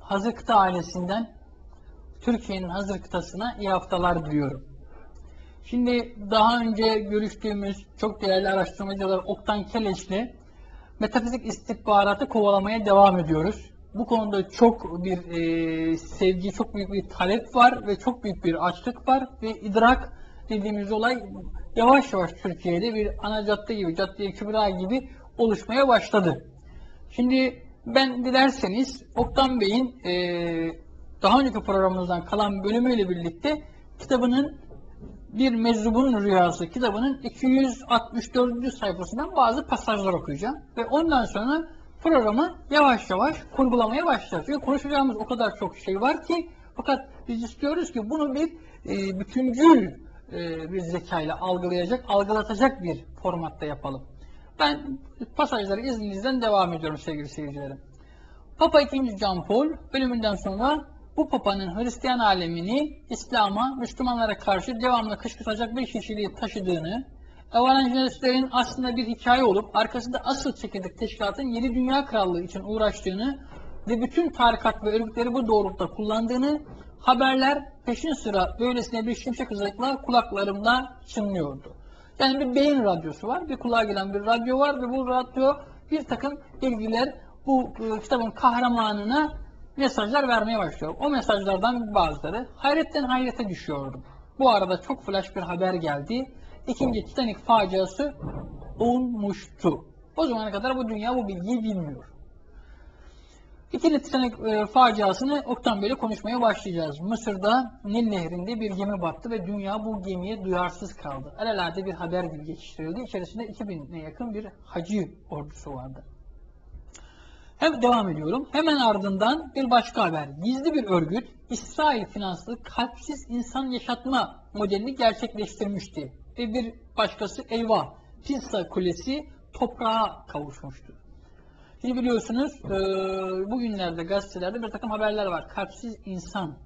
Hazır Kıta ailesinden Türkiye'nin Hazır Kıtası'na iyi haftalar diliyorum. Şimdi daha önce görüştüğümüz çok değerli araştırmacılar Oktan Keleş'le metafizik istihbaratı kovalamaya devam ediyoruz. Bu konuda çok bir sevgi, çok büyük bir talep var ve çok büyük bir açlık var ve idrak dediğimiz olay yavaş yavaş Türkiye'de bir ana cadde gibi, Cadde-i Kübra gibi oluşmaya başladı. Şimdi ben dilerseniz Oktan Bey'in daha önceki programımızdan kalan bölümüyle birlikte kitabının Bir Meczubun Rüyası kitabının 264. sayfasından bazı pasajlar okuyacağım. Ve ondan sonra programı yavaş yavaş kurgulamaya başlayacağız. Çünkü konuşacağımız o kadar çok şey var ki fakat biz istiyoruz ki bunu bir bütüncül bir zekayla algılayacak, algılatacak bir formatta yapalım. Ben pasajları izninizden devam ediyorum sevgili seyircilerim. Papa II. John Paul bölümünden sonra bu Papa'nın Hristiyan alemini İslam'a, Müslümanlara karşı devamlı kışkırtacak bir kişiliği taşıdığını, evangelistlerin aslında bir hikaye olup arkasında asıl çekirdek teşkilatın yeni dünya krallığı için uğraştığını ve bütün tarikat ve örgütleri bu doğrultuda kullandığını haberler peşin sıra böylesine bir şimşek hızıyla kulaklarımda çınlıyordu. Yani bir beyin radyosu var, bir kulağa gelen bir radyo var ve bu radyo bir takım bilgiler bu kitabın kahramanına mesajlar vermeye başlıyor. O mesajlardan bazıları hayretten hayrete düşüyordum. Bu arada çok flash bir haber geldi. İkinci Titanic faciası olmuştu. O zamana kadar bu dünya bu bilgiyi bilmiyor. İkinci Titanic faciasını Oktan Bey'le konuşmaya başlayacağız. Mısır'da Nil Nehri'nde bir gemi battı ve dünya bu gemiye duyarsız kaldı. Alelade bir haber gibi geçiştirildi. İçerisinde 2000'e yakın bir hacı ordusu vardı. Hem devam ediyorum. Hemen ardından bir başka haber. Gizli bir örgüt İsrail finanslı kalpsiz insan yaşatma modelini gerçekleştirmişti. Ve bir başkası eyvah Pisa Kulesi toprağa kavuşmuştu. Şimdi biliyorsunuz bugünlerde gazetelerde bir takım haberler var. Kalpsiz insan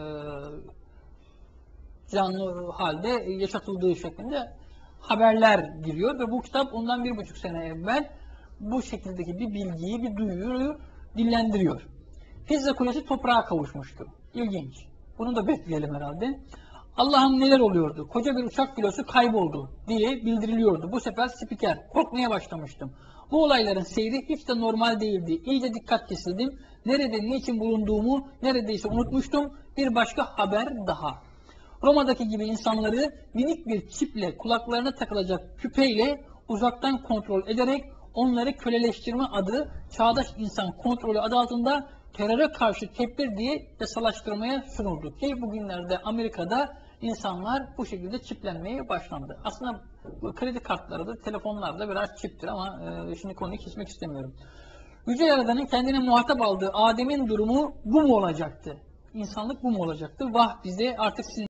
canlı halde yaşatıldığı şeklinde haberler giriyor ve bu kitap ondan 1,5 sene evvel bu şekildeki bir bilgiyi, bir duyuyu dillendiriyor. Pisa Kulesi toprağa kavuşmuştu. İlginç. Bunu da bekleyelim herhalde. Allah'ım neler oluyordu? Koca bir uçak filosu kayboldu diye bildiriliyordu. Bu sefer spiker. Korkmaya başlamıştım. Bu olayların seyri hiç de normal değildi. İyice dikkat kesildim. Nerede, niçin bulunduğumu neredeyse unutmuştum. Bir başka haber daha. Roma'daki gibi insanları minik bir çiple kulaklarına takılacak küpeyle uzaktan kontrol ederek onları köleleştirme adı çağdaş insan kontrolü adı altında teröre karşı tedbir diye yasalaştırmaya sunuldu. Ki bugünlerde Amerika'da insanlar bu şekilde çiplenmeye başlandı. Aslında kredi kartları da telefonlar da biraz çiptir ama şimdi konuyu kesmek istemiyorum. Yüce Yaradan'ın kendine muhatap aldığı Adem'in durumu bu mu olacaktı? İnsanlık bu mu olacaktı? Vah bize artık sizin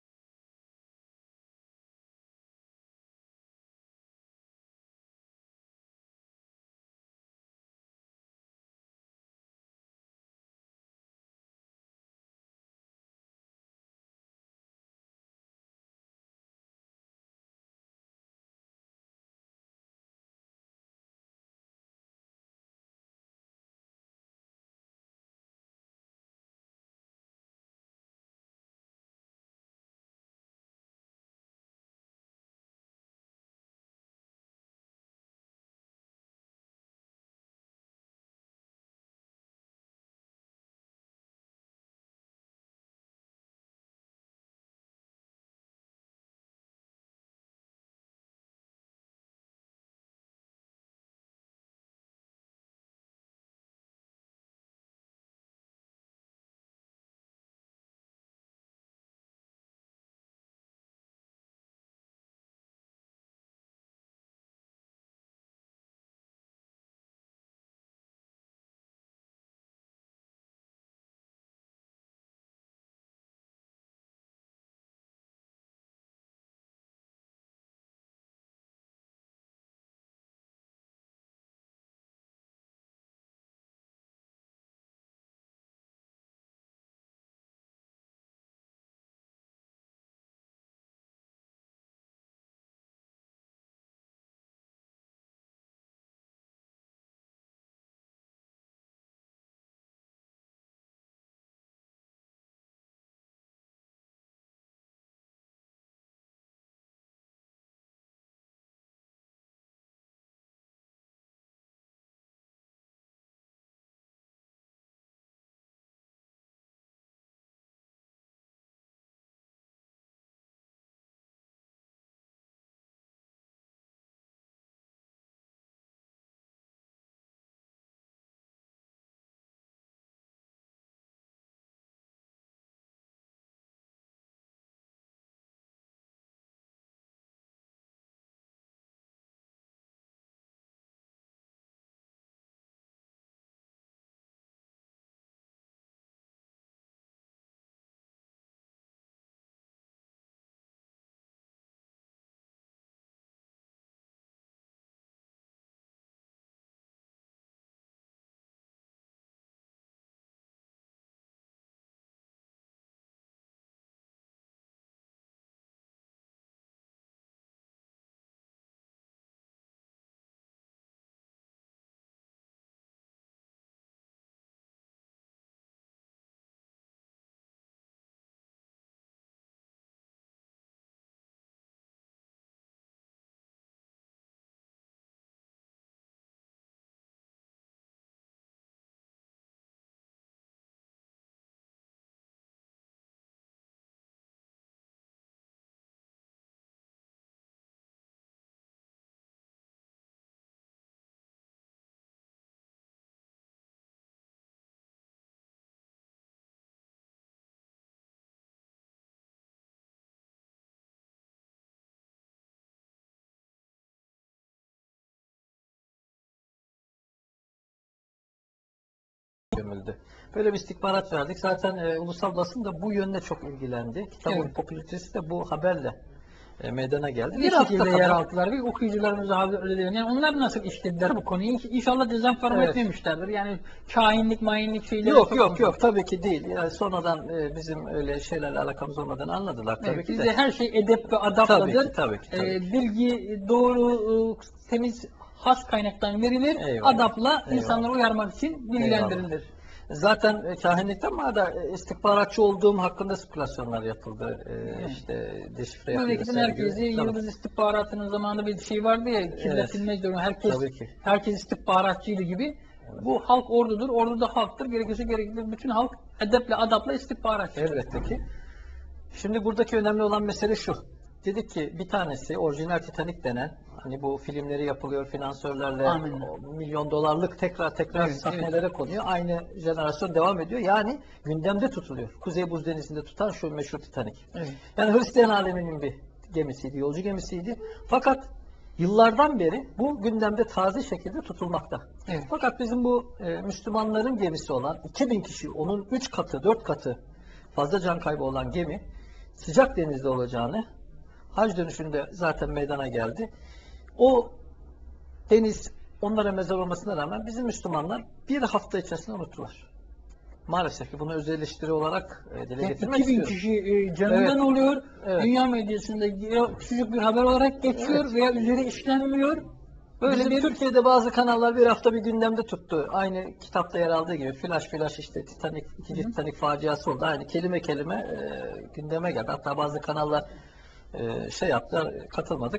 gömüldü. Böyle bir istihbarat verdik. Zaten ulusal basın da bu yönde çok ilgilendi. Kitabın Evet. popülaritesi de bu haberle meydana geldi. Bir Bir hafta şekilde yer kadar aldılar. Bir okuyucularımıza haber öyle yani onlar nasıl işlediler bu konuyu? İnşallah dezenforme Evet. etmemişlerdir. Yani kainlik, mayinlik şeyleri yok çok yok yok tabii ki değil. Yani sonradan bizim öyle şeylerle alakamız olmadan anladılar tabii Evet, ki de. bizde her şey edep ve Tabii ki adaptadır. tabii ki. Tabii ki. Bilgi doğru, temiz, has kaynaktan verilir. Eyvallah. Adapla Eyvallah. insanları uyarmak için bilgilendirilir. Zaten kahinlikten bana da istihbaratçı olduğum hakkında spekülasyonlar yapıldı. İşte deşifre Memleketin yapıldı. herkesi Yıldız istihbaratının zamanında bir şey vardı ya, kirletilmez durumu. Tabii ki. Herkes istihbaratçıydı gibi. Bu halk ordudur, ordu da halktır. Gerekirse gerekli bütün halk edeple, adapla istihbaratçı. Elbette ki. Şimdi buradaki önemli olan mesele şu. Dedik ki bir tanesi orijinal Titanic denen, hani bu filmleri yapılıyor finansörlerle, milyon dolarlık tekrar Evet, sahnelere konuyor. Aynı jenerasyon devam ediyor. Yani gündemde tutuluyor. Kuzey Buz Denizi'nde tutan şu meşhur Titanic. Evet. Yani Hristiyan aleminin bir gemisiydi, yolcu gemisiydi. Fakat yıllardan beri bu gündemde taze şekilde tutulmakta. Evet. Fakat bizim bu Müslümanların gemisi olan 2000 kişi, onun 3 katı, 4 katı fazla can kaybı olan gemi sıcak denizde olacağını, hac dönüşünde zaten meydana geldi. O deniz onlara mezar olmasına rağmen bizim Müslümanlar bir hafta içerisinde unuttular. Maalesef ki bunu öz eleştiri olarak dile getirmek 2000 istiyorum. kişi canından oluyor. Evet. Dünya medyasında küçücük bir haber olarak geçiyor veya üzeri işlenmiyor. Böyle Bizim bir Türkiye'de bazı kanallar bir hafta bir gündemde tuttu. Aynı kitapta yer aldığı gibi flash işte Titanic, ikinci Titanic faciası oldu. Aynı kelime kelime gündeme geldi. Hatta bazı kanallar şey yaptılar, katılmadık.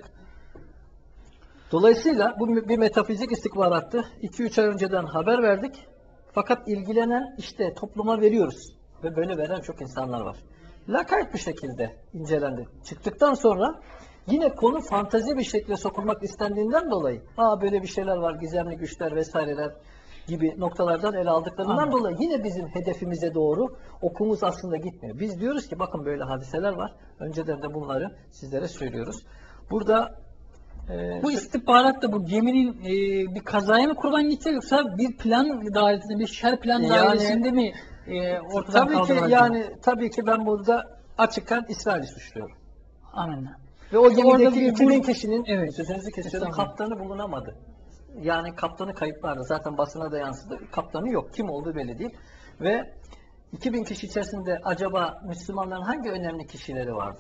Dolayısıyla bu bir metafizik istihbarattı. 2-3 ay önceden haber verdik. Fakat ilgilenen işte topluma veriyoruz. Ve böyle veren çok insanlar var. Lakayt bir şekilde incelendi. Çıktıktan sonra yine konu fantazi bir şekilde sokulmak istendiğinden dolayı böyle bir şeyler var, gizemli güçler vesaireler gibi noktalardan ele aldıklarından dolayı yine bizim hedefimize doğru okumuz aslında gitmiyor. Biz diyoruz ki bakın böyle hadiseler var. Önceden de bunları sizlere söylüyoruz. Burada bu istihbarat da bu geminin bir kazaya mı kurban gidecek yoksa bir plan dairesinde, bir şer plan dairesinde mi ortadan kaldırılacak? Tabii ki ben burada açıktan İsrail'i suçluyorum. Amenna. Ve o gemideki 2000 kişinin sözünüzü kesiyorum, kaptanı bulunamadı. Yani kaptanı kayıplarda. Zaten basına da yansıdı. Kaptanı yok. Kim olduğu belli değil. Ve 2000 kişi içerisinde acaba Müslümanların hangi önemli kişileri vardı?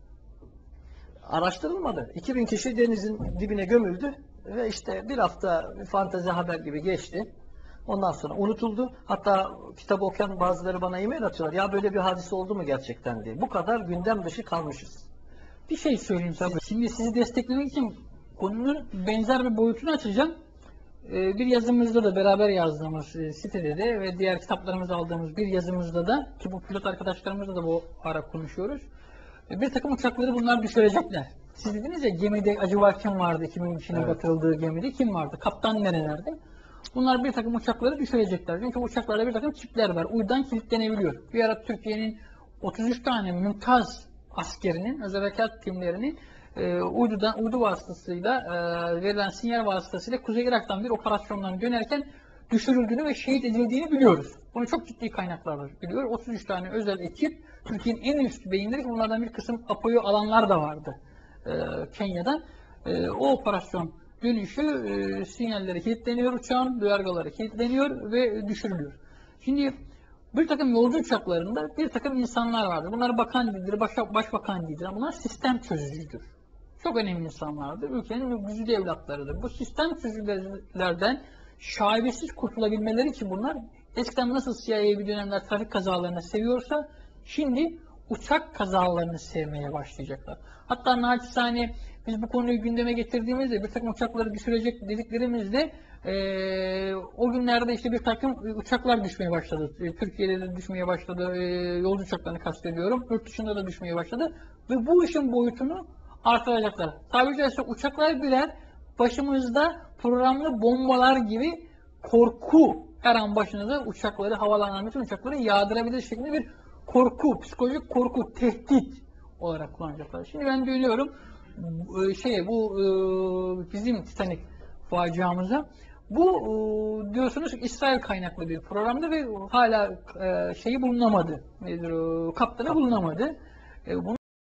Araştırılmadı. 2000 kişi denizin dibine gömüldü ve işte bir hafta fantezi haber gibi geçti. Ondan sonra unutuldu. Hatta kitabı okuyan bazıları bana e-mail atıyorlar. Ya böyle bir hadise oldu mu gerçekten diye. Bu kadar gündem dışı kalmışız. Bir şey söyleyeyim size. Şimdi sizi desteklemek için konunun benzer bir boyutunu açacağım. Bir yazımızda da beraber yazdığımız sitede de ve diğer kitaplarımızı aldığımız bir yazımızda da ki bu pilot arkadaşlarımızla da bu ara konuşuyoruz. Bir takım uçakları bunlar düşürecekler. Siz dediniz ya gemide acaba kim vardı? 2000 kişinin batırıldığı gemide kim vardı? Kaptan nerelerde? Bunlar bir takım uçakları düşürecekler. Çünkü uçaklarda bir takım çipler var. Uydudan kilitlenebiliyor. Bir ara Türkiye'nin 33 tane mümtaz askerinin, özel harekat timlerinin uydu vasıtasıyla verilen sinyal vasıtasıyla Kuzey Irak'tan bir operasyondan dönerken düşürüldüğünü ve şehit edildiğini biliyoruz. Bunu çok ciddi kaynaklar biliyor. 33 tane özel ekip, Türkiye'nin en üst beyinleri, bunlardan bir kısım apoyu alanlar da vardı Kenya'dan. O operasyon dönüşü sinyalleri kilitleniyor, uçağın duyargaları kilitleniyor ve düşürülüyor. Şimdi bir takım yolcu uçaklarında bir takım insanlar vardır. Bunlar bakan değildir, başbakan değildir. Bunlar sistem çözücüdür. Çok önemli insanlardır. Ülkenin güzide evlatlarıdır. Bu sistem çözücülerden şaibesiz kurtulabilmeleri için bunlar eskiden nasıl CIA bir dönemler trafik kazalarını seviyorsa şimdi uçak kazalarını sevmeye başlayacaklar. Hatta naçizane biz bu konuyu gündeme getirdiğimizde bir takım uçakları düşürecek dediklerimizde o günlerde işte bir takım uçaklar düşmeye başladı. Türkiye'de de düşmeye başladı. Yolcu uçaklarını kastediyorum. Yurt dışında da düşmeye başladı. Ve bu işin boyutunu artıracaklar. Tabiri caizse uçaklar birer başımızda programlı bombalar gibi korku, her an başınıza uçakları, havalanan bütün uçakları yağdırabilir şeklinde bir korku, psikolojik korku, tehdit olarak kullanacaklar. Şimdi ben dönüyorum bu bizim Titanic faciamıza. Bu diyorsunuz ki İsrail kaynaklı bir programdı ve hala şeyi bulunamadı. Nedir o? Kaptanı bulunamadı. Bunu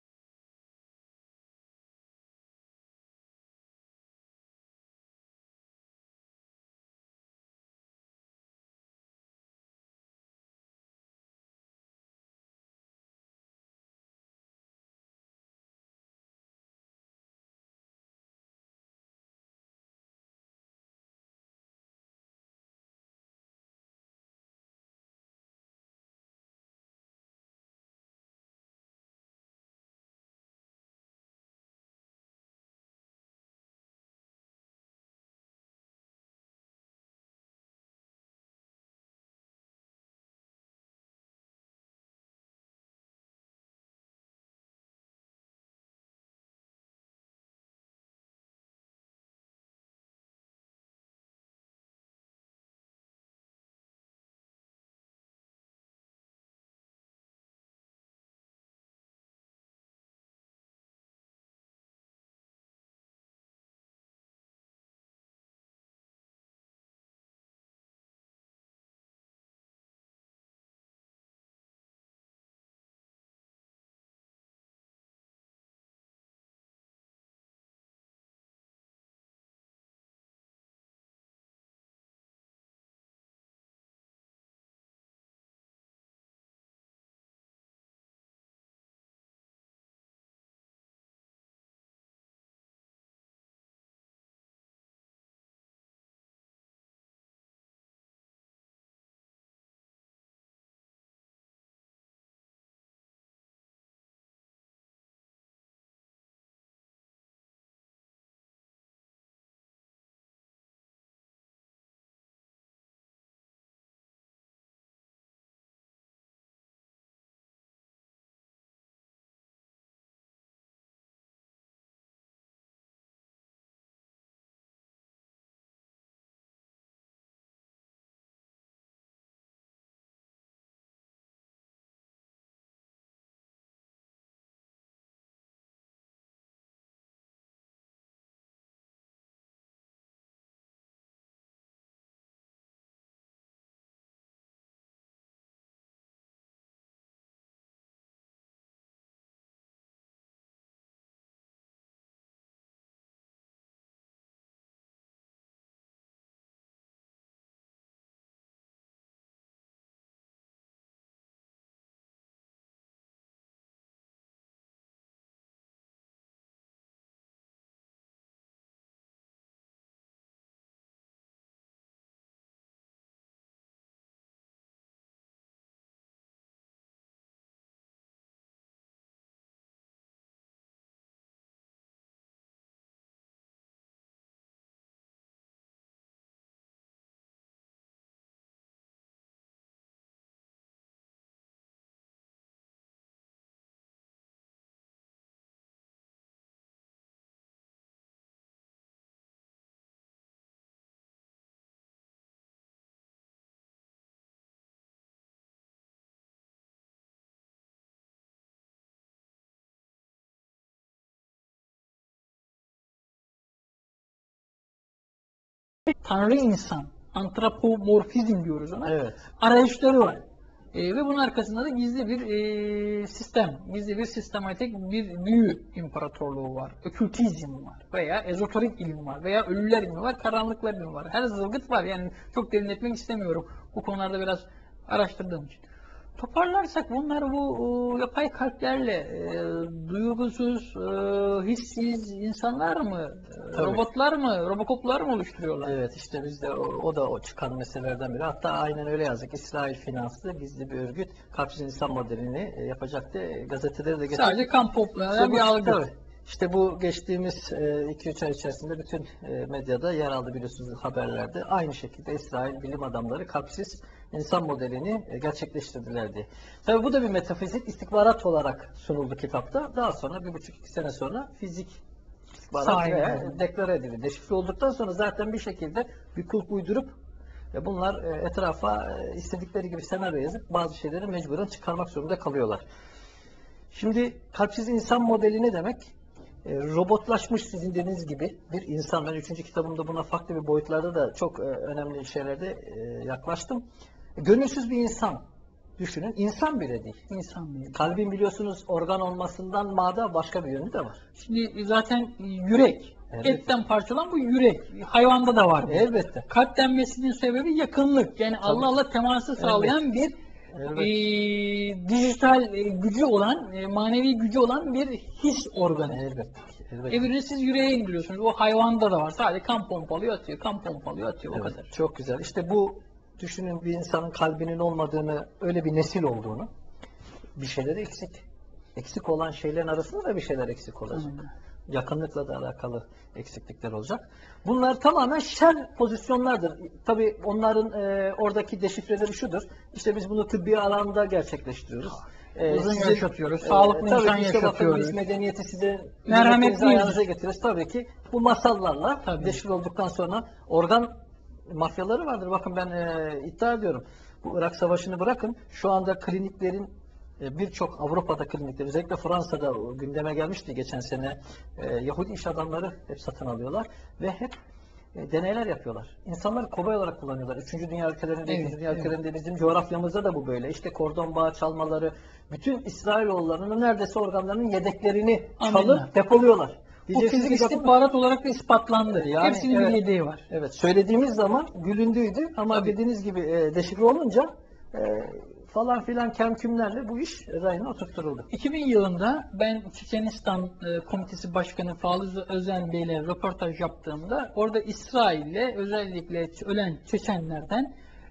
Tanrı insan, antropomorfizm diyoruz ona. Evet. Arayışları var. Ve bunun arkasında da gizli bir sistem, gizli bir sistematik bir büyü imparatorluğu var. Okültizm var veya ezoterik ilim var veya ölüler ilmi var, karanlıklar ilmi var. Her zılgıt var. Yani çok derinletmek istemiyorum. Bu konularda biraz araştırdığım için. Toparlarsak bunlar bu yapay kalplerle duygusuz, hissiz insanlar mı, Tabii. robotlar mı, robokoplar mı oluşturuyorlar? Evet, işte bizde o da o çıkan meselelerden biri. Hatta aynen öyle yazdık. İsrail finanslı gizli bir örgüt kalpsiz insan modelini yapacaktı. Gazetelere de getirdik. Sadece kan toplayan bir algı. Tabii. İşte bu geçtiğimiz 2-3 ay içerisinde bütün medyada yer aldı, biliyorsunuz, haberlerde. Aynı şekilde İsrail bilim adamları kalpsiz insan modelini gerçekleştirdiler diye. Tabii bu da bir metafizik istihbarat olarak sunuldu kitapta. Daha sonra 1,5-2 sene sonra fizik istihbarat Sahi. ve deklare edildi. Deşifre olduktan sonra zaten bir şekilde bir kulp uydurup bunlar etrafa istedikleri gibi senaryo yazıp bazı şeyleri mecburen çıkarmak zorunda kalıyorlar. Şimdi kalpsiz insan modeli ne demek? Robotlaşmış sizin dediğiniz gibi bir insan. Ben 3. kitabımda buna farklı bir boyutlarda da çok önemli şeylerde yaklaştım. Gönülsüz bir insan düşünün. İnsan bile değil. İnsan değil. Kalbin biliyorsunuz organ olmasından mada başka bir yönü de var. Şimdi zaten yürek, Evet. etten parçalan bu yürek. Hayvanda da var bu. Elbette. Kalp denmesinin sebebi yakınlık. Yani Tabii. Allah'la teması sağlayan bir Evet. dijital gücü olan, manevi gücü olan bir his organı. Elbette. Evrini siz yüreğe indiriyorsunuz. O hayvanda da var. Sadece kan pompalıyor atıyor, kan pompalıyor atıyor o Evet, kadar. çok güzel. İşte bu düşünün bir insanın kalbinin olmadığını, öyle bir nesil olduğunu, bir şeyler eksik. Eksik olan şeylerin arasında da bir şeyler eksik olacak. Yakınlıkla da alakalı eksiklikler olacak. Bunlar tamamen şer pozisyonlardır. Tabii onların oradaki deşifreleri şudur. İşte biz bunu tıbbi alanda gerçekleştiriyoruz. Uzun Size- yaşatıyoruz, sağlıklı tabii insan ki işte bakın yaşatıyoruz. biz medeniyeti size Merhametliyiz. ayağınıza getiririz. Tabii ki bu masallarla Tabii. deşifre olduktan sonra organ mafyaları vardır. Bakın ben iddia ediyorum. Bu Irak Savaşı'nı bırakın. Şu anda kliniklerin birçok Avrupa'da klinikler, özellikle Fransa'da gündeme gelmişti geçen sene. Yahudi iş adamları hep satın alıyorlar ve hep deneyler yapıyorlar. İnsanları kobay olarak kullanıyorlar. 3. Dünya ülkelerinde, Evet, 2. Dünya ülkelerinde, bizim coğrafyamızda da bu böyle. İşte kordon bağı çalmaları, bütün İsrailoğullarının neredeyse organlarının yedeklerini Amenna. çalıp depoluyorlar. Bu Diyeceksiniz fizik ki bakın, istihbarat olarak da ispatlandı. Yani, Hepsinin evet. bir yedeği var. evet, söylediğimiz zaman gülündüydü ama Tabii. dediğiniz gibi deşifre olunca falan filan kemkümlerle bu iş rayına oturtturuldu. 2000 yılında ben Çeçenistan Komitesi Başkanı Falız Özen Bey ile röportaj yaptığımda orada İsrail'le özellikle ölen Çeçenlerden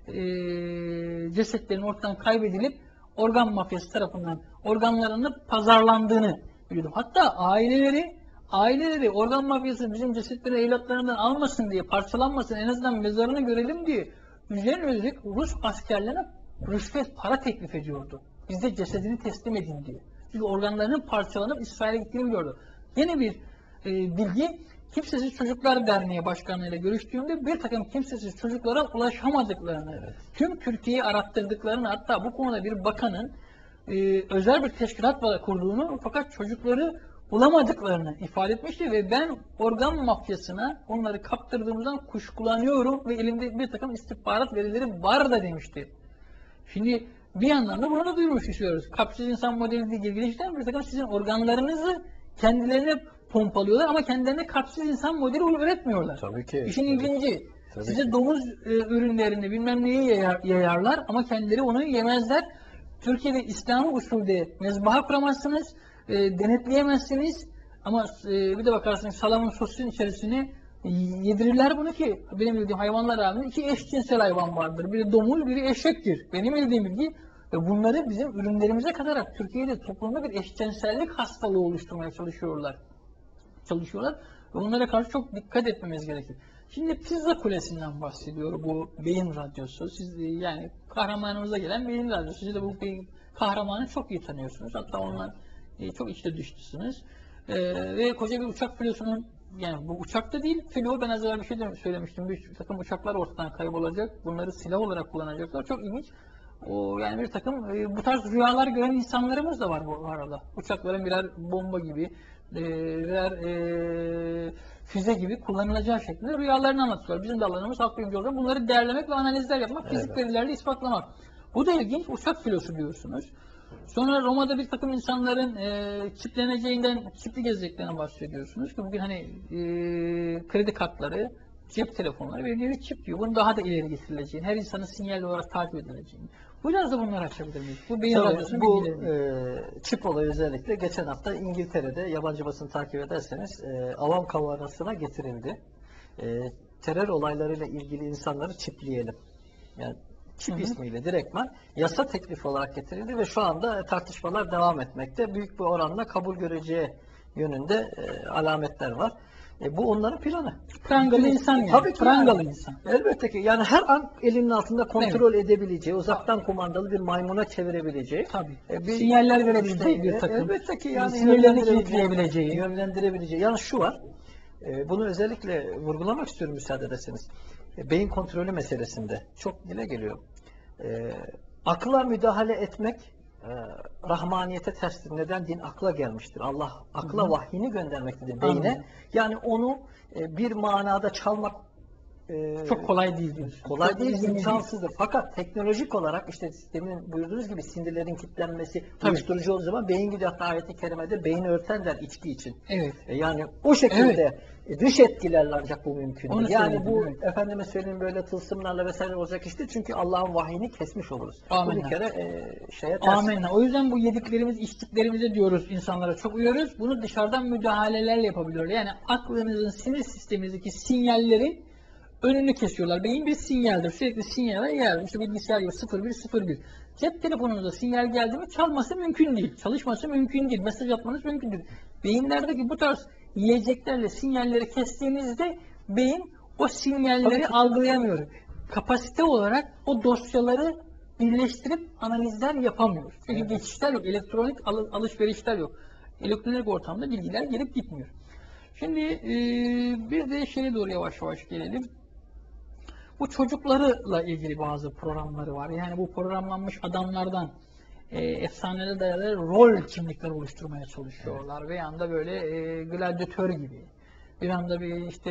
cesetlerin ortadan kaybedilip organ mafyası tarafından organlarının pazarlandığını biliyordum. Hatta aileleri organ mafyası bizim cesetleri evlatlarından almasın diye, parçalanmasın, en azından mezarını görelim diye üzerine üstelik Rus askerlerine rüşvet para teklif ediyordu. Bize cesedini teslim edin diye. Çünkü organlarının parçalanıp İsrail'e gittiğini gördü. Yeni bir bilgi, Kimsesiz Çocuklar Derneği Başkanlığı'yla görüştüğümde bir takım kimsesiz çocuklara ulaşamadıklarını, tüm Türkiye'yi arattırdıklarını, hatta bu konuda bir bakanın özel bir teşkilat kurduğunu fakat çocukları bulamadıklarını ifade etmişti ve ben organ mafyasına onları kaptırdığımızdan kuşkulanıyorum ve elimde bir takım istihbarat verileri var da demişti. Şimdi bir yandan da bunu da duyurmuş istiyoruz. Kapsız insan modeliyle ilgili işten bir takım sizin organlarınızı kendilerine pompalıyorlar ama kendilerine kapsız insan modeli üretmiyorlar. Tabii ki. İşin ilginci. Tabii Size ki. domuz ürünlerini bilmem neyi yayarlar ama kendileri onu yemezler. Türkiye'de İslami usulde mezbaha kuramazsınız, denetleyemezsiniz ama bir de bakarsınız salamın sosun içerisine yedirirler bunu ki benim bildiğim hayvanlar aleminde 2 eşcinsel hayvan vardır. Biri domuz, biri eşektir. Benim bildiğim bilgi ve bunları bizim ürünlerimize katarak Türkiye'de toplumda bir eşcinsellik hastalığı oluşturmaya çalışıyorlar. Ve bunlara karşı çok dikkat etmemiz gerekir. Şimdi Pizza Kulesi'nden bahsediyor bu Beyin Radyosu. Siz yani kahramanımıza gelen Beyin Radyosu. Siz de bu beyin kahramanı çok iyi tanıyorsunuz. Hatta onunla çok içte düştüsünüz. Ve koca bir uçak filosunun, yani bu uçakta değil, filo, ben az evvel bir şey söylemiştim. Bir takım uçaklar ortadan kaybolacak. Bunları silah olarak kullanacaklar. Çok ilginç. Yani bir takım bu tarz rüyalar gören insanlarımız da var bu arada. Uçakların birer bomba gibi, birer füze gibi kullanılacağı şeklinde rüyalarını anlatıyorlar. Bizim de alanımız halk bilimci olarak bunları değerlemek ve analizler yapmak, fizik verilerle ispatlamak. Bu da ilginç. Uçak filosu diyorsunuz. Sonra Roma'da bir takım insanların çipleneceğinden, çipli gezeceklerinden bahsediyorsunuz. Ki bugün hani kredi kartları, cep telefonları bir çip diyor. Bunun daha da ileri getirileceğini, her insanın sinyal olarak takip edileceğini. Biraz da bunları açabilir miyiz? Bu Beyin Radyosu'nun bu bilgilerini. çip olayı özellikle geçen hafta İngiltere'de, yabancı basını takip ederseniz avam kavanasına getirildi. Terör olaylarıyla ilgili insanları çipleyelim. Yani çip ismiyle direktmen yasa teklifi olarak getirildi ve şu anda tartışmalar devam etmekte. Büyük bir oranla kabul göreceği yönünde alametler var. Bu onların planı. Prangalı insan yani. Tabii ki Prangalı yani. insan. Elbette ki. Yani her an elinin altında kontrol edebileceği, uzaktan kumandalı bir maymuna çevirebileceği. Tabii. Sinyaller verebileceği bir takım. Elbette ki yani sinirlerini kilitleyebileceği. Yönlendirebileceği. Yani şu var. Bunu özellikle vurgulamak istiyorum müsaade ederseniz. Beyin kontrolü meselesinde çok dile geliyor. Akla müdahale etmek rahmaniyete terstir. Neden? Din akla gelmiştir. Allah akla Hı hı. vahyini göndermektedir beyne. Anladım. Yani onu bir manada çalmak Çok kolay değil diyorsun. kolay Çok değil, uzun imkansızdır. Fakat teknolojik olarak işte demin buyurduğunuz gibi sinirlerin kilitlenmesi, Tabii. uyuşturucu olduğu zaman beyin gidiyor. Hatta ayet-i kerimede beyin örten der içki için. Evet. Yani o şekilde dış etkilerle ancak bu mümkündür. Onu Yani söyledim, bu evet. efendime söyleyeyim böyle tılsımlarla vesaire olacak işte çünkü Allah'ın vahyini kesmiş oluruz. Bu Amenna. bir kere şeye ters. Amenna. O yüzden bu yediklerimiz, içtiklerimize diyoruz insanlara. Çok uyarıyoruz. Bunu dışarıdan müdahaleler yapabiliyorlar. Yani aklınızın, sinir sisteminizdeki sinyalleri önünü kesiyorlar. Beyin bir sinyaldir. Sürekli sinyaller yer. İşte bilgisayar gibi 0101. Cep telefonunuza sinyal geldi mi çalması mümkün değil. Çalışması mümkün değil. Mesaj atmanız mümkün değil. Beyinlerdeki bu tarz yiyeceklerle sinyalleri kestiğinizde beyin o sinyalleri algılayamıyor. Kapasite olarak o dosyaları birleştirip analizler yapamıyor. Çünkü geçişler yok. Elektronik alışverişler yok. Elektronik ortamda bilgiler gelip gitmiyor. Şimdi bir de şeye doğru yavaş yavaş gelelim. Bu çocuklarla ilgili bazı programları var. Yani bu programlanmış adamlardan efsanelere dayalı rol kimlikleri oluşturmaya çalışıyorlar. Ve anda böyle gladyatör gibi. Bir anda bir işte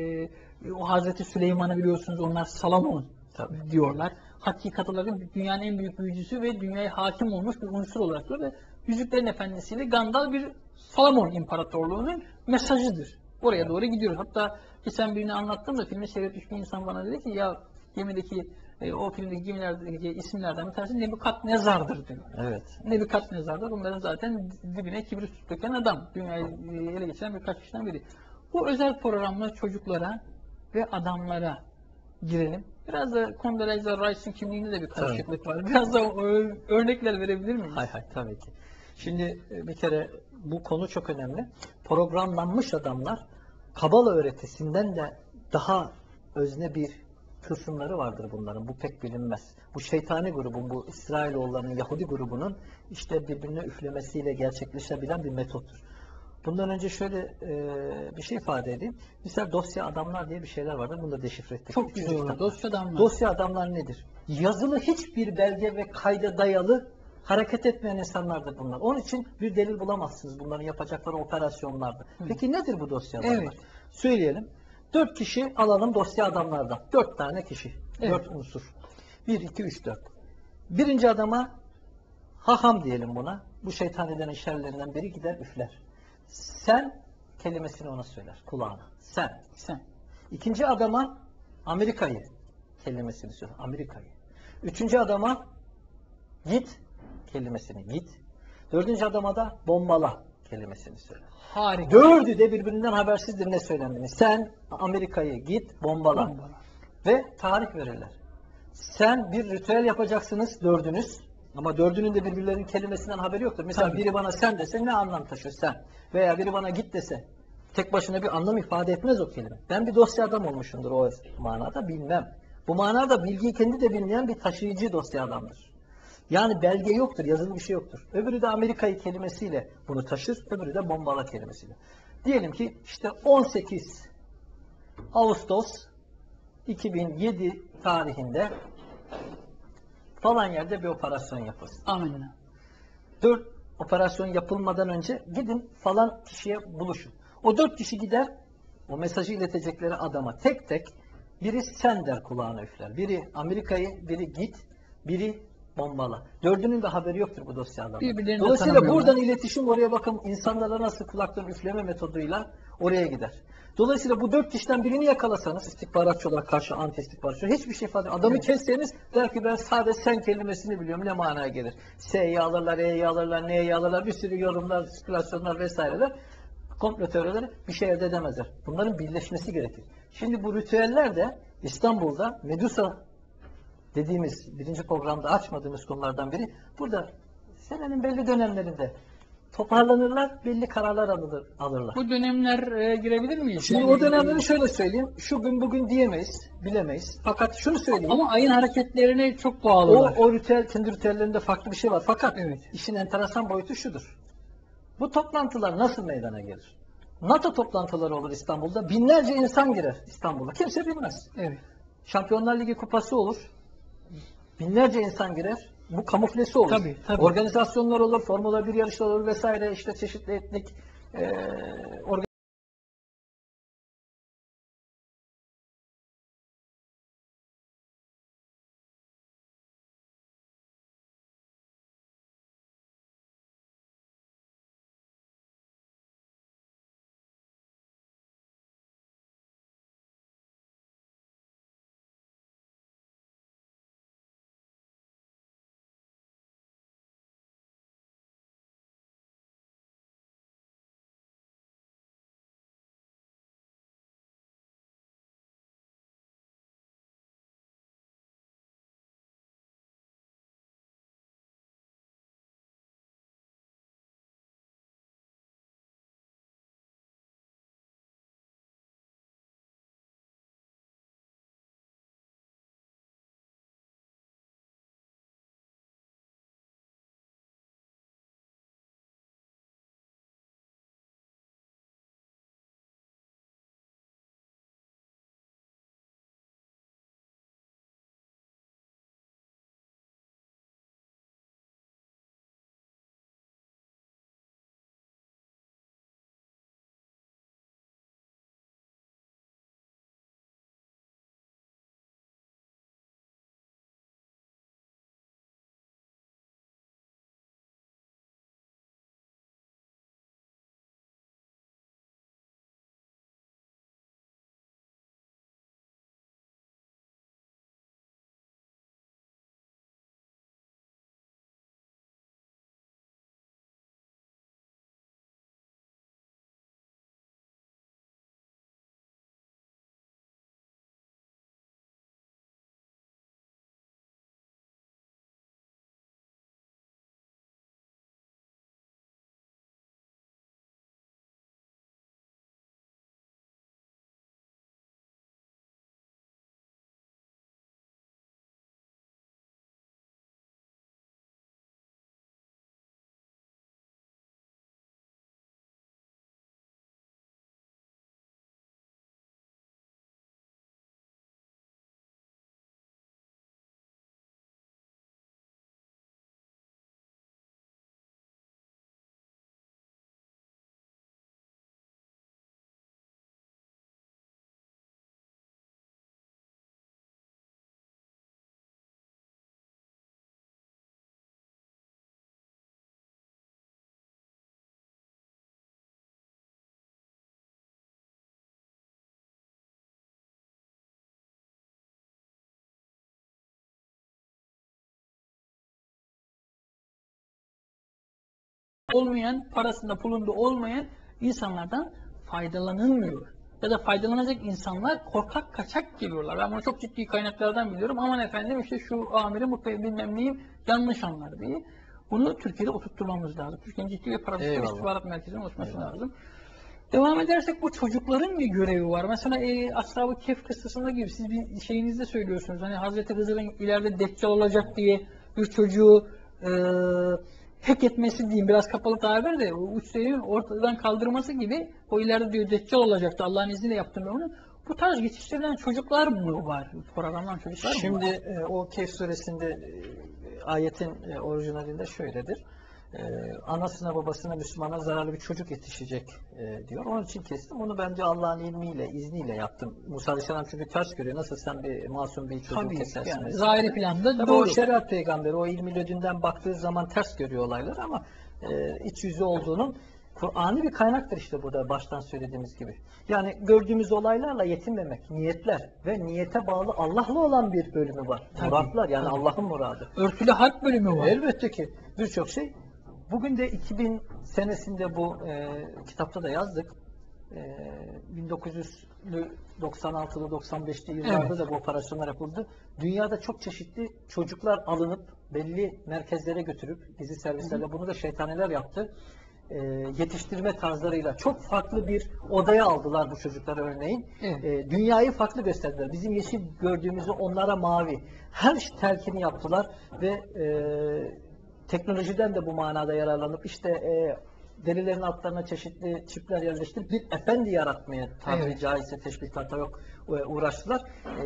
o Hazreti Süleyman'ı biliyorsunuz onlar Salamon diyorlar. Hakikat olarak dünyanın en büyük büyücüsü ve dünyaya hakim olmuş bir unsur olarak diyor ve Yüzüklerin Efendisi'yle Gandalf bir Salamon İmparatorluğu'nun mesajıdır. Oraya doğru gidiyoruz. Hatta geçen birini anlattım da filmi seyretmiş bir insan bana dedi ki ya gemideki o filmdeki gemilerdeki isimlerden bir tanesi Nebukadnezar'dır diyor. Evet. Nebukadnezar'dır. Bunların zaten dibine kibrit döken adam. Dünyayı ele geçiren birkaç kişiden biri. Bu özel programla çocuklara ve adamlara girelim. Biraz da Condoleezza Rice'ın kimliğinde de bir karışıklık var. Biraz da örnekler verebilir miyiz? Hay tabii ki. Şimdi bir kere bu konu çok önemli. Programlanmış adamlar Kabala öğretisinden de daha özne bir kısımları vardır bunların. Bu pek bilinmez. Bu şeytani grubun, bu İsrailoğullarının, Yahudi grubunun işte birbirine üflemesiyle gerçekleşebilen bir metottur. Bundan önce şöyle bir şey ifade edeyim. Mesela dosya adamlar diye bir şeyler vardır. Bunu da deşifre ettik. Çok güzel olur. Dosya adamlar. Dosya adamlar nedir? Yazılı hiçbir belge ve kayda dayalı hareket etmeyen insanlardır bunlar. Onun için bir delil bulamazsınız bunların yapacakları operasyonlarda. Peki nedir bu dosya adamlar? Evet. Söyleyelim. 4 kişi alalım dosya adamlardan. 4 tane kişi. Evet. 4 unsur. 1, 2, 3, 4. Birinci adama haham diyelim buna. Bu şeytaniden işarelerinden biri gider üfler. Sen kelimesini ona söyler kulağına. Sen. İkinci adama Amerika'yı kelimesini söyler. Amerika'yı. Üçüncü adama git kelimesini git. Dördüncü adama da bombala kelimesini söyler. Harika. Dördü de birbirinden habersizdir ne söylendiğini. Sen Amerika'yı git bombala. Ve tarih verirler. Sen bir ritüel yapacaksınız dördünüz. Ama dördünün de birbirlerinin kelimesinden haberi yoktur. Mesela Tabii. biri bana sen dese ne anlam taşır sen? Veya biri bana git dese tek başına bir anlam ifade etmez o kelime. Ben bir dosya adam olmuşumdur o manada bilmem. Bu manada bilgiyi kendi de bilmeyen bir taşıyıcı dosya adamdır. Yani belge yoktur, yazılı bir şey yoktur. Öbürü de Amerika'yı kelimesiyle bunu taşır, öbürü de bombala kelimesiyle. Diyelim ki işte 18 Ağustos 2007 tarihinde falan yerde bir operasyon yapılsın. Amenna. 4 operasyon yapılmadan önce gidin falan kişiye buluşun. O 4 kişi gider, o mesajı iletecekleri adama tek tek biri sen der kulağına üfler. Biri Amerika'yı, biri git, biri bombala. Dördünün de haberi yoktur bu dosyalardan. Birbirlerini Dolayısıyla tanımıyorlar. buradan iletişim oraya bakın insanlara nasıl kulaktan üfleme metoduyla oraya gider. Dolayısıyla bu 4 kişiden birini yakalasanız istihbaratçı olarak karşı anti istihbaratçı hiçbir şey ifade adamı kesseniz der ki ben sadece sen kelimesini biliyorum ne manaya gelir. S'yi alırlar, E'yi alırlar, N'yi alırlar bir sürü yorumlar, spekülasyonlar vesaireler komplo teorileri bir şey elde edemezler. Bunların birleşmesi gerekir. Şimdi bu ritüeller de İstanbul'da Medusa dediğimiz birinci programda açmadığımız konulardan biri burada senenin belli dönemlerinde toparlanırlar, belli kararlar alırlar. Bu dönemler girebilir miyiz? Şimdi Yani, o dönemleri şöyle söyleyeyim. Şu gün bugün diyemeyiz, bilemeyiz. Fakat şunu söyleyeyim. ama ayın hareketlerine çok bağlılar. O ritüel, kendi ritüellerinde farklı bir şey var. Fakat Evet. işin enteresan boyutu şudur. Bu toplantılar nasıl meydana gelir? NATO toplantıları olur İstanbul'da. Binlerce insan girer İstanbul'a. Kimse bilmez. Evet. Şampiyonlar Ligi kupası olur. Binlerce insan girer. bu kamuflesi olur. Tabii, tabii. Organizasyonlar olur, Formula 1 yarışları olur vesaire, işte çeşitli etnik olmayan, parasında pulunda olmayan insanlardan faydalanılmıyor. Ya da faydalanacak insanlar korkak kaçak geliyorlar. Ben bunu çok ciddi kaynaklardan biliyorum. Aman efendim işte şu amiri bu bilmem neyi yanlış anlar diye. Bunu Türkiye'de oturtturmamız lazım. Türkiye'nin ciddi bir parasız istihbarat merkezinin oluşması lazım. Devam edersek bu çocukların bir görevi var. Mesela Ashab-ı Kehf kıssasında gibi siz bir şeyinizde söylüyorsunuz. Hani Hazreti Hızır'ın ileride deccal olacak diye bir çocuğu hack etmesi diyeyim, biraz kapalı tabir de o uçları ortadan kaldırması gibi, o ileride diyor deccal olacaktı. Allah'ın izniyle yaptım ben onu. Bu tarz yetiştirilen çocuklar mı var? Programlanan çocuklar mı var? Şimdi o Kehf suresinde ayetin orijinalinde şöyledir. Anasına babasına Müslümana zararlı bir çocuk yetişecek diyor. Onun için kestim. Onu bence Allah'ın ilmiyle, izniyle yaptım. Musa Aleyhisselam çünkü ters görüyor. Nasıl sen bir masum bir çocuğu Tabii, kesersin? yani zahiri planda Tabii doğru. o şeriat peygamberi, o ilmi ledünden baktığı zaman ters görüyor olaylar ama iç yüzü olduğunun Kur'an'ı bir kaynaktır işte burada baştan söylediğimiz gibi. Yani gördüğümüz olaylarla yetinmemek, niyetler ve niyete bağlı Allah'la olan bir bölümü var. Tabii, Muratlar yani tabii. Allah'ın muradı. Örtülü harp bölümü var. Elbette ki birçok şey. Bugün de 2000 senesinde bu kitapta da yazdık. 1900'lü 96'lı 95'li yıllarda Evet. da bu operasyonlar yapıldı. Dünyada çok çeşitli çocuklar alınıp belli merkezlere götürüp gizli servislerle bunu da şeytaneler yaptı. Yetiştirme tarzlarıyla çok farklı bir odaya aldılar bu çocukları örneğin. Evet. Dünyayı farklı gösterdiler. Bizim yeşil gördüğümüzü onlara mavi. Her telkini yaptılar ve teknolojiden de bu manada yararlanıp işte derilerin altlarına çeşitli çipler yerleştirip bir efendi yaratmaya tabiri Evet. caizse teşbih hata yok. uğraştılar.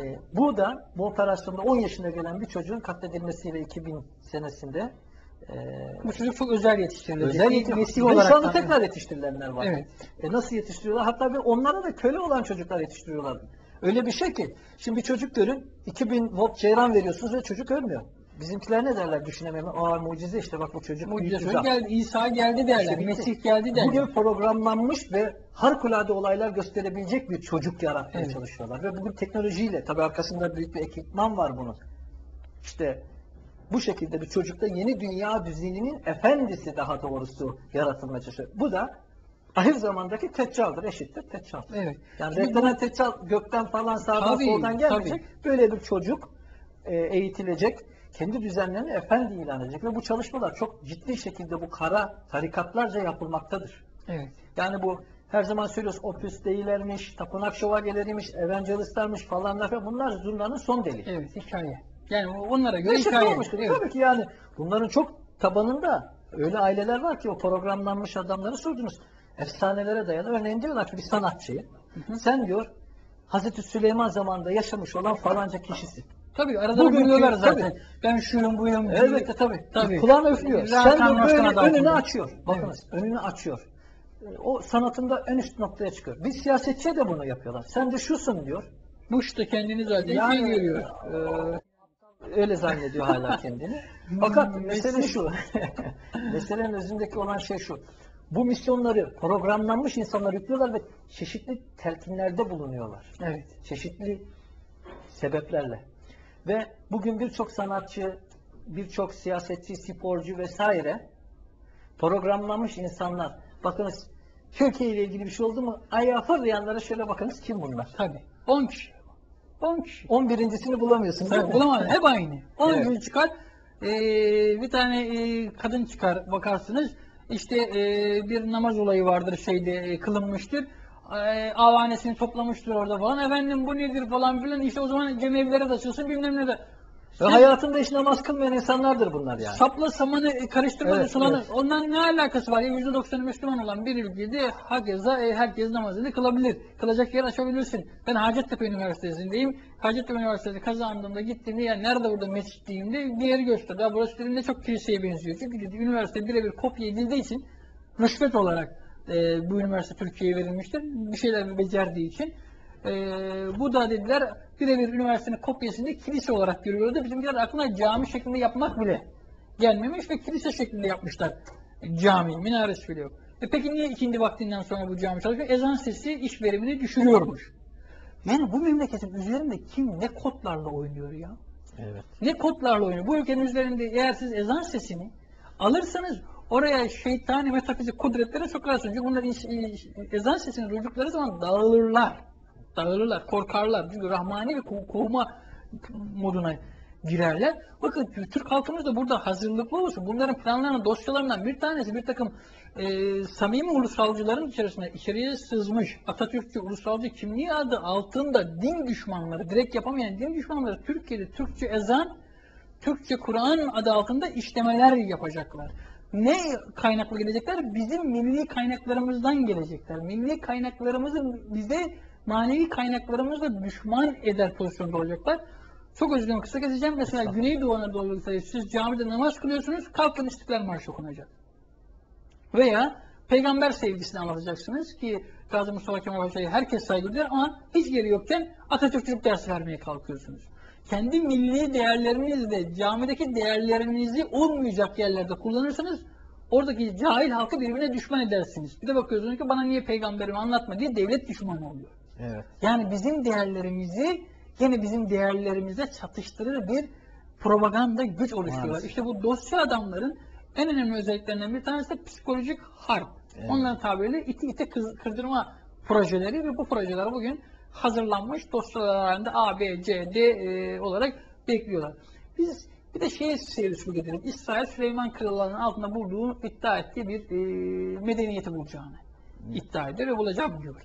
Bu operasyonda 10 yaşına gelen bir çocuğun katledilmesiyle 2000 senesinde Bu çocuk çok özel yetiştirilecek. özel Nesil ve olarak şu anda tabii. tekrar yetiştirilenler var. Evet. Nasıl yetiştiriyorlar? Hatta onlara da köle olan çocuklar yetiştiriyorlar. Öyle bir şey ki, şimdi bir çocuk görün, 2000 volt ceyran veriyorsunuz ve çocuk ölmüyor. Bizimkiler ne derler düşünemem. Mucize işte, bak bu çocuk büyük Mucize bir zat. geldi, İsa geldi derler, İşte bitti. Mesih geldi derler. Bugün programlanmış ve harikulade olaylar gösterebilecek bir çocuk yaratmaya Evet. çalışıyorlar. Ve bugün teknolojiyle, tabii arkasında büyük bir ekipman var bunun. İşte bu şekilde bir çocukta yeni dünya düzeninin efendisi, daha doğrusu yaratılmaya çalışıyor. Bu da ahir zamandaki teccaldır, eşittir teccal. Evet. Yani Şimdi beklenen teccal gökten falan sağdan Tabii, soldan gelmeyecek. Böyle bir çocuk eğitilecek, kendi düzenlerini efendi ilan edecek ve bu çalışmalar çok ciddi şekilde bu kara tarikatlarca yapılmaktadır. Evet. Yani bu her zaman söylüyoruz, Opus Dei'lermiş, tapınak şövalyeleriymiş, evangelistlermiş falanlar falan, bunlar zurnanın son deliği. Evet, hikaye. Yani onlara göre Eşit hikaye. olmuştur. Evet. Tabii ki yani bunların çok tabanında öyle aileler var ki o programlanmış adamları sordunuz. Efsanelere dayalı. Örneğin diyorlar ki bir sanatçıyı, sen diyor Hazreti Süleyman zamanında yaşamış olan falanca kişisi. Tabii arada Bugünkü- biliyorlar zaten. tabii. Ben şuyum buyum. Elbette tabii. Tabii. Kulağına üflüyor. Rahat Sen de anlaştığın böyle adı önünü altında. açıyor. Bakınız önünü açıyor. O sanatında en üst noktaya çıkıyor. Bir siyasetçiye de bunu yapıyorlar. Sen de şusun diyor. Bush da kendini zaten Yani, şey görüyor. Öyle zannediyor hala kendini. Fakat mesele şu. Meselenin özündeki olan şey şu. Bu misyonları programlanmış insanlar yüklüyorlar ve çeşitli telkinlerde bulunuyorlar. Evet. Çeşitli sebeplerle. Ve bugün birçok sanatçı, birçok siyasetçi, sporcu vesaire programlanmış insanlar. Bakınız, Türkiye ile ilgili bir şey oldu mu? Ayağa fırlayanlara şöyle bakınız, kim bunlar? Tabii. 10 kişi. 10 kişi. 11.sini bulamıyorsunuz değil Tabii, mi? bulamaz. Hep aynı. 10 Evet. gün çıkar. Bir tane kadın çıkar, bakarsınız. İşte bir namaz olayı vardır, kılınmıştır. Avanesini toplamıştır orada falan. Efendim bu nedir falan filan. İşte o zaman cemevlere de açılsın, bilmem ne de. Ve hayatında hiç namaz kılmayan insanlardır bunlar yani. Sapla samanı karıştırmadı, Evet, sulanı. evet. Ondan ne alakası var? %90'ı Müslüman olan bir ülkede hakeza herkes namazını kılabilir. Kılacak yer açabilirsin. Ben Hacettepe Üniversitesi'ndeyim. Hacettepe Üniversitesi kazandığımda gittiğimde, ya nerede burada mescit diyeyimde bir yeri gösterdi. Ya burası dediğimde çok kiliseye benziyor. Çünkü dedi, üniversite birebir kopya edildiği için rüşvet olarak bu üniversite Türkiye'ye verilmiştir. Bir şeyler becerdiği için. Bu da dediler birebir üniversitenin kopyasını kilise olarak görüyordu. Bizimkiler aklına cami şeklinde yapmak bile gelmemiş ve kilise şeklinde yapmışlar cami, minaresi bile yok. Peki niye ikindi vaktinden sonra bu cami çalışıyor? Ezan sesi iş verimini düşürüyormuş. Yani bu memleketin üzerinde kim ne kodlarla oynuyor ya? Evet. Ne kodlarla oynuyor? Bu ülkenin üzerinde eğer siz ezan sesini alırsanız oraya şeytani metafizik kudretlere sokarsınız. Çünkü bunlar ezan sesini duydukları zaman dağılırlar. Dağılırlar, korkarlar. Çünkü rahmani ve kovma moduna girerler. Bakın Türk halkımız da burada hazırlıklı olsun. Bunların planlarının dosyalarından bir tanesi bir takım samimi ulusalcıların içeriye sızmış Atatürkçü ulusalcı kimliği adı altında din düşmanları, direkt yapamayan din düşmanları Türkiye'de Türkçe ezan, Türkçe Kur'an adı altında işlemeler yapacaklar. Ne kaynaklı gelecekler? Bizim milli kaynaklarımızdan gelecekler. Milli kaynaklarımızın bize manevi kaynaklarımızla düşman eder pozisyonda olacaklar. Çok özür dilerim, kısa keseceğim. Mesela Güneydoğu Anadolu'da siz camide namaz kılıyorsunuz, kalkın İstiklal Marşı okunacak. Veya peygamber sevgisini anlatacaksınız ki Gazi Mustafa Kemal Paşa'yı herkes saygı duyar ama hiç geri yokken Atatürkçülük dersi vermeye kalkıyorsunuz. Kendi milli değerlerinizle camideki değerlerinizi olmayacak yerlerde kullanırsanız oradaki cahil halkı birbirine düşman edersiniz. Bir de bakıyorsunuz ki bana niye peygamberimi anlatma diye devlet düşmanı oluyor. Evet. Yani bizim değerlerimizi yine bizim değerlerimize çatıştırır bir propaganda güç oluşturuyorlar. Maalesef. İşte bu dosya adamların en önemli özelliklerinden bir tanesi de psikolojik harp. Evet. Onların tabiriyle iti kırdırma projeleri ve bu projeler bugün hazırlanmış dosyalar halinde A, B, C, D olarak bekliyorlar. Biz bir de seyirci edelim. İsrail Süleyman Krallığı'nın altında bulduğu iddia ettiği bir medeniyeti bulacağını iddia ediyor ve bulacağım diyor.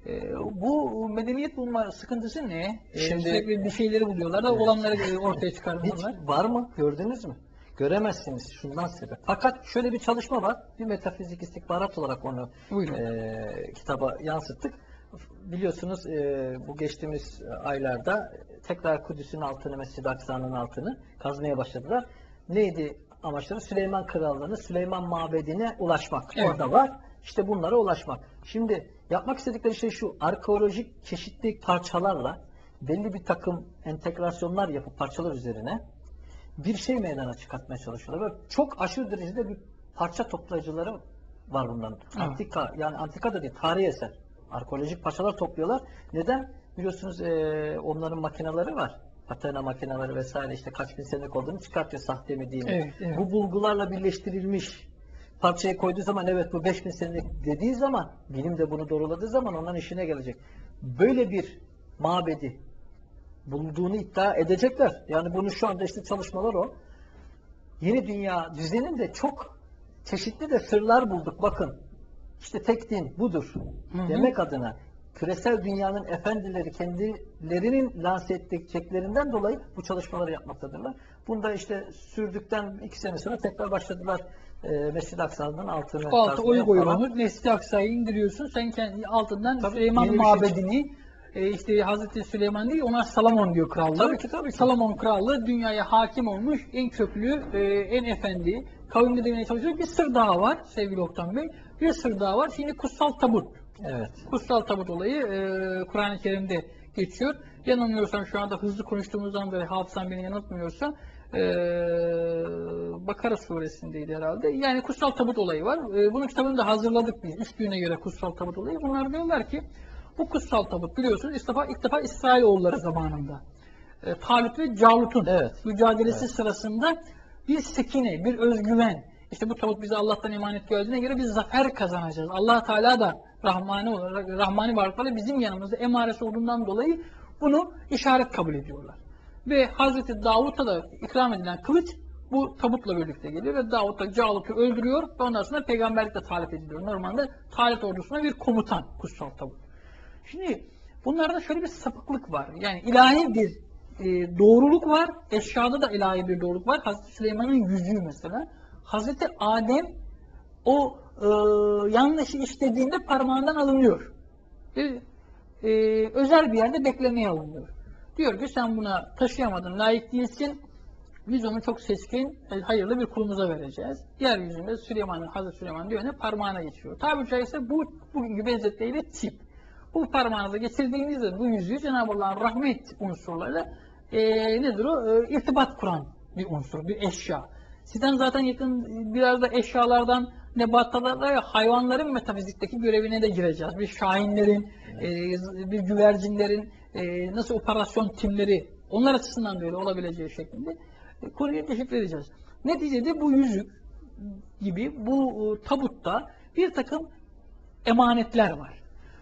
Bu medeniyet bulma sıkıntısı ne? Şimdi- Sürekli bir şeyleri buluyorlar da Evet. olanları ortaya çıkarmıyorlar. Hiç var mı? Gördünüz mü? Göremezsiniz şundan sebep. Fakat şöyle bir çalışma var. Bir metafizik istihbarat olarak onu Buyurun. kitaba yansıttık. biliyorsunuz bu geçtiğimiz aylarda tekrar Kudüs'ün altını, Mescid-i Aksa'nın altını kazmaya başladılar. Neydi amaçları? Süleyman Krallığı'nı, Süleyman Mabedi'ne ulaşmak. Evet. Orada var. İşte bunlara ulaşmak. Şimdi yapmak istedikleri şey şu. Arkeolojik çeşitli parçalarla belli bir takım entegrasyonlar yapıp parçalar üzerine bir şey meydana çıkartmaya çalışıyorlar. Ve çok aşırı derecede bir parça toplayıcıları var bunların. Evet. Antika, yani antika da değil, tarihi eser. Arkeolojik parçalar topluyorlar. Neden? Biliyorsunuz onların makineleri var. Patina makineleri vesaire, işte kaç bin senelik olduğunu çıkartıyor, sahte mi değil mi? Evet, evet. Bu bulgularla birleştirilmiş parçayı koyduğu zaman, evet bu 5000 senelik dediği zaman, bilim de bunu doğruladığı zaman onların işine gelecek. Böyle bir mabedi bulduğunu iddia edecekler. Yani bunu şu anda işte çalışmalar o. Yeni dünya düzeninde çok çeşitli de sırlar bulduk. Bakın işte tek din budur demek adına küresel dünyanın efendileri kendilerinin lanse ettiklerinden dolayı bu çalışmaları yapmaktadırlar. Bunda işte sürdükten 2 sene sonra tekrar başladılar Mescid-i Aksa'nın altını O altı kazmaya oy falan. koyulmuş. Mescid-i Aksa'yı indiriyorsun. Sen kendi altından Tabii, Süleyman yeni bir şey Mabedi'ni işte Hazreti Süleyman değil, ona Salomon diyor krallığı. Tabii ki, tabii ki. Salomon krallığı dünyaya hakim olmuş en köklü, en efendi, kavimli demeye çalışıyor. Bir sır daha var sevgili Oktan Bey. Bir sır daha var. Şimdi kutsal tabut. Evet. Kutsal tabut olayı Kur'an-ı Kerim'de geçiyor. Yanılmıyorsam şu anda hızlı konuştuğumuzdan beri hafızam beni yanıltmıyorsa Bakara suresindeydi herhalde. Yani kutsal tabut olayı var. Bunun kitabını da hazırladık biz. Üstüne göre kutsal tabut olayı. Bunlar diyorlar ki bu kutsal tabut biliyorsunuz ilk defa İsrailoğulları zamanında Talut ve Calut'un mücadelesi sırasında bir sekine, bir özgüven. İşte bu tabut bize Allah'tan emanet geldiğine göre biz zafer kazanacağız. Allah Teala da Rahmani varlıklarla bizim yanımızda emaresi olduğundan dolayı bunu işaret kabul ediyorlar. Ve Hazreti Davut'a da ikram edilen kılıç bu tabutla birlikte geliyor ve Davut da Calut'u öldürüyor ve ondan sonra peygamberlikle talip ediliyor. Normalde Talut ordusuna bir komutan kutsal tabut. Şimdi bunlarda şöyle bir sapıklık var. Yani ilahi bir doğruluk var. Eşyada da ilahi bir doğruluk var. Hazreti Süleyman'ın yüzüğü mesela. Hazreti Adem o yanlışı işlediğinde parmağından alınıyor. Özel bir yerde beklemeye alınıyor. Diyor ki sen buna taşıyamadın, layık değilsin. Biz onu çok seçkin, hayırlı bir kulumuza vereceğiz. Yeryüzünde Hazreti Süleyman diyor ne parmağına geçiyor. Tabiri caizse bu bugünkü benzetleriyle tip. Bu parmağınıza geçirdiğinizde bu yüzüğü Cenab-ı Allah'ın rahmet unsurlarıyla nedir o? İrtibat kuran bir unsur, bir eşya. Sizden zaten yakın biraz da eşyalardan, nebatlardan ve hayvanların metafizikteki görevine de gireceğiz. Bir şahinlerin, bir güvercinlerin nasıl operasyon timleri, onlar açısından böyle olabileceği şeklinde konuyu deşifre edeceğiz. Neticede bu yüzük gibi bu tabutta bir takım emanetler var.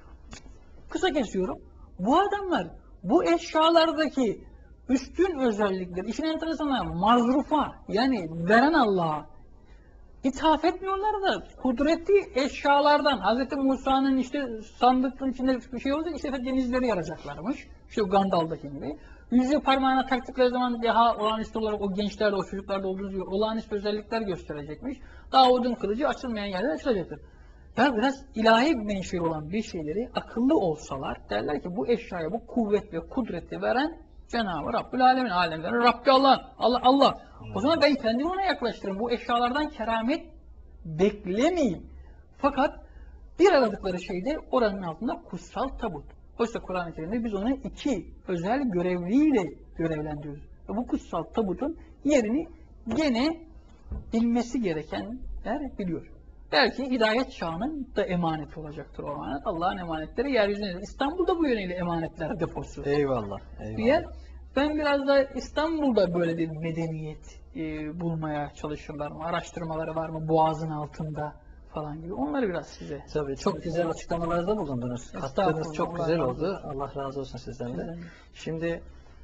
Kısa kesiyorum. Bu adamlar bu eşyalardaki üstün özellikleri, işin enteresanı mazrufa, yani veren Allah'a ithaf etmiyorlar da kudretli eşyalardan Hz. Musa'nın işte sandıkların içinde bir şey olacak, işte denizleri yaracaklarmış. İşte Gandalf'daki gibi. Yüzüğü parmağına taktıkları zaman daha olağanüstü olarak o gençlerde, o çocuklarda olduğu gibi olağanüstü özellikler gösterecekmiş. Davud'un kılıcı açılmayan yerler açılacaktır. Ya biraz ilahi menşei olan bir şeyleri akıllı olsalar derler ki bu eşyaya bu kuvvet ve kudreti veren Cenab-ı Rabbül Alemin, alemlerin Rabbi Allah. O zaman ben kendimi ona yaklaştırırım. Bu eşyalardan keramet beklemeyeyim. Fakat bir aradıkları şey de oranın altında kutsal tabut. Oysa Kur'an-ı Kerim'de biz onu iki özel görevliyle görevlendiriyoruz. Ve bu kutsal tabutun yerini gene bilmesi gerekenler biliyor. Belki hidayet çağının da emaneti olacaktır o emanet. Allah'ın emanetleri yeryüzünde. İstanbul'da bu yönüyle emanetler deposu. Eyvallah. Bir yer. Ben biraz da İstanbul'da böyle bir medeniyet bulmaya çalışırlar mı? Araştırmaları var mı? Boğazın altında falan gibi. Onları biraz size. Tabii çok güzel açıklamalarda bulundunuz. Katkınız çok güzel oldu. Allah razı olsun sizden de. Şimdi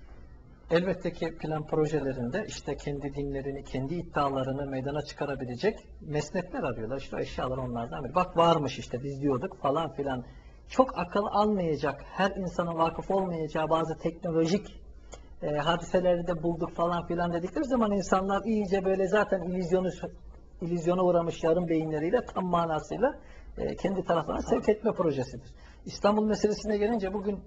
elbette ki plan projelerinde işte kendi dinlerini, kendi iddialarını meydana çıkarabilecek mesnetler arıyorlar. İşte o eşyalar onlardan biri. Bak varmış işte biz diyorduk falan filan. Çok akıl almayacak, her insanın vakıf olmayacağı bazı teknolojik hadiseleri de bulduk falan filan dedikleri zaman insanlar iyice böyle zaten illüzyonu illüzyona uğramış yarım beyinleriyle tam manasıyla kendi taraflarına sevk etme projesidir. İstanbul meselesine gelince bugün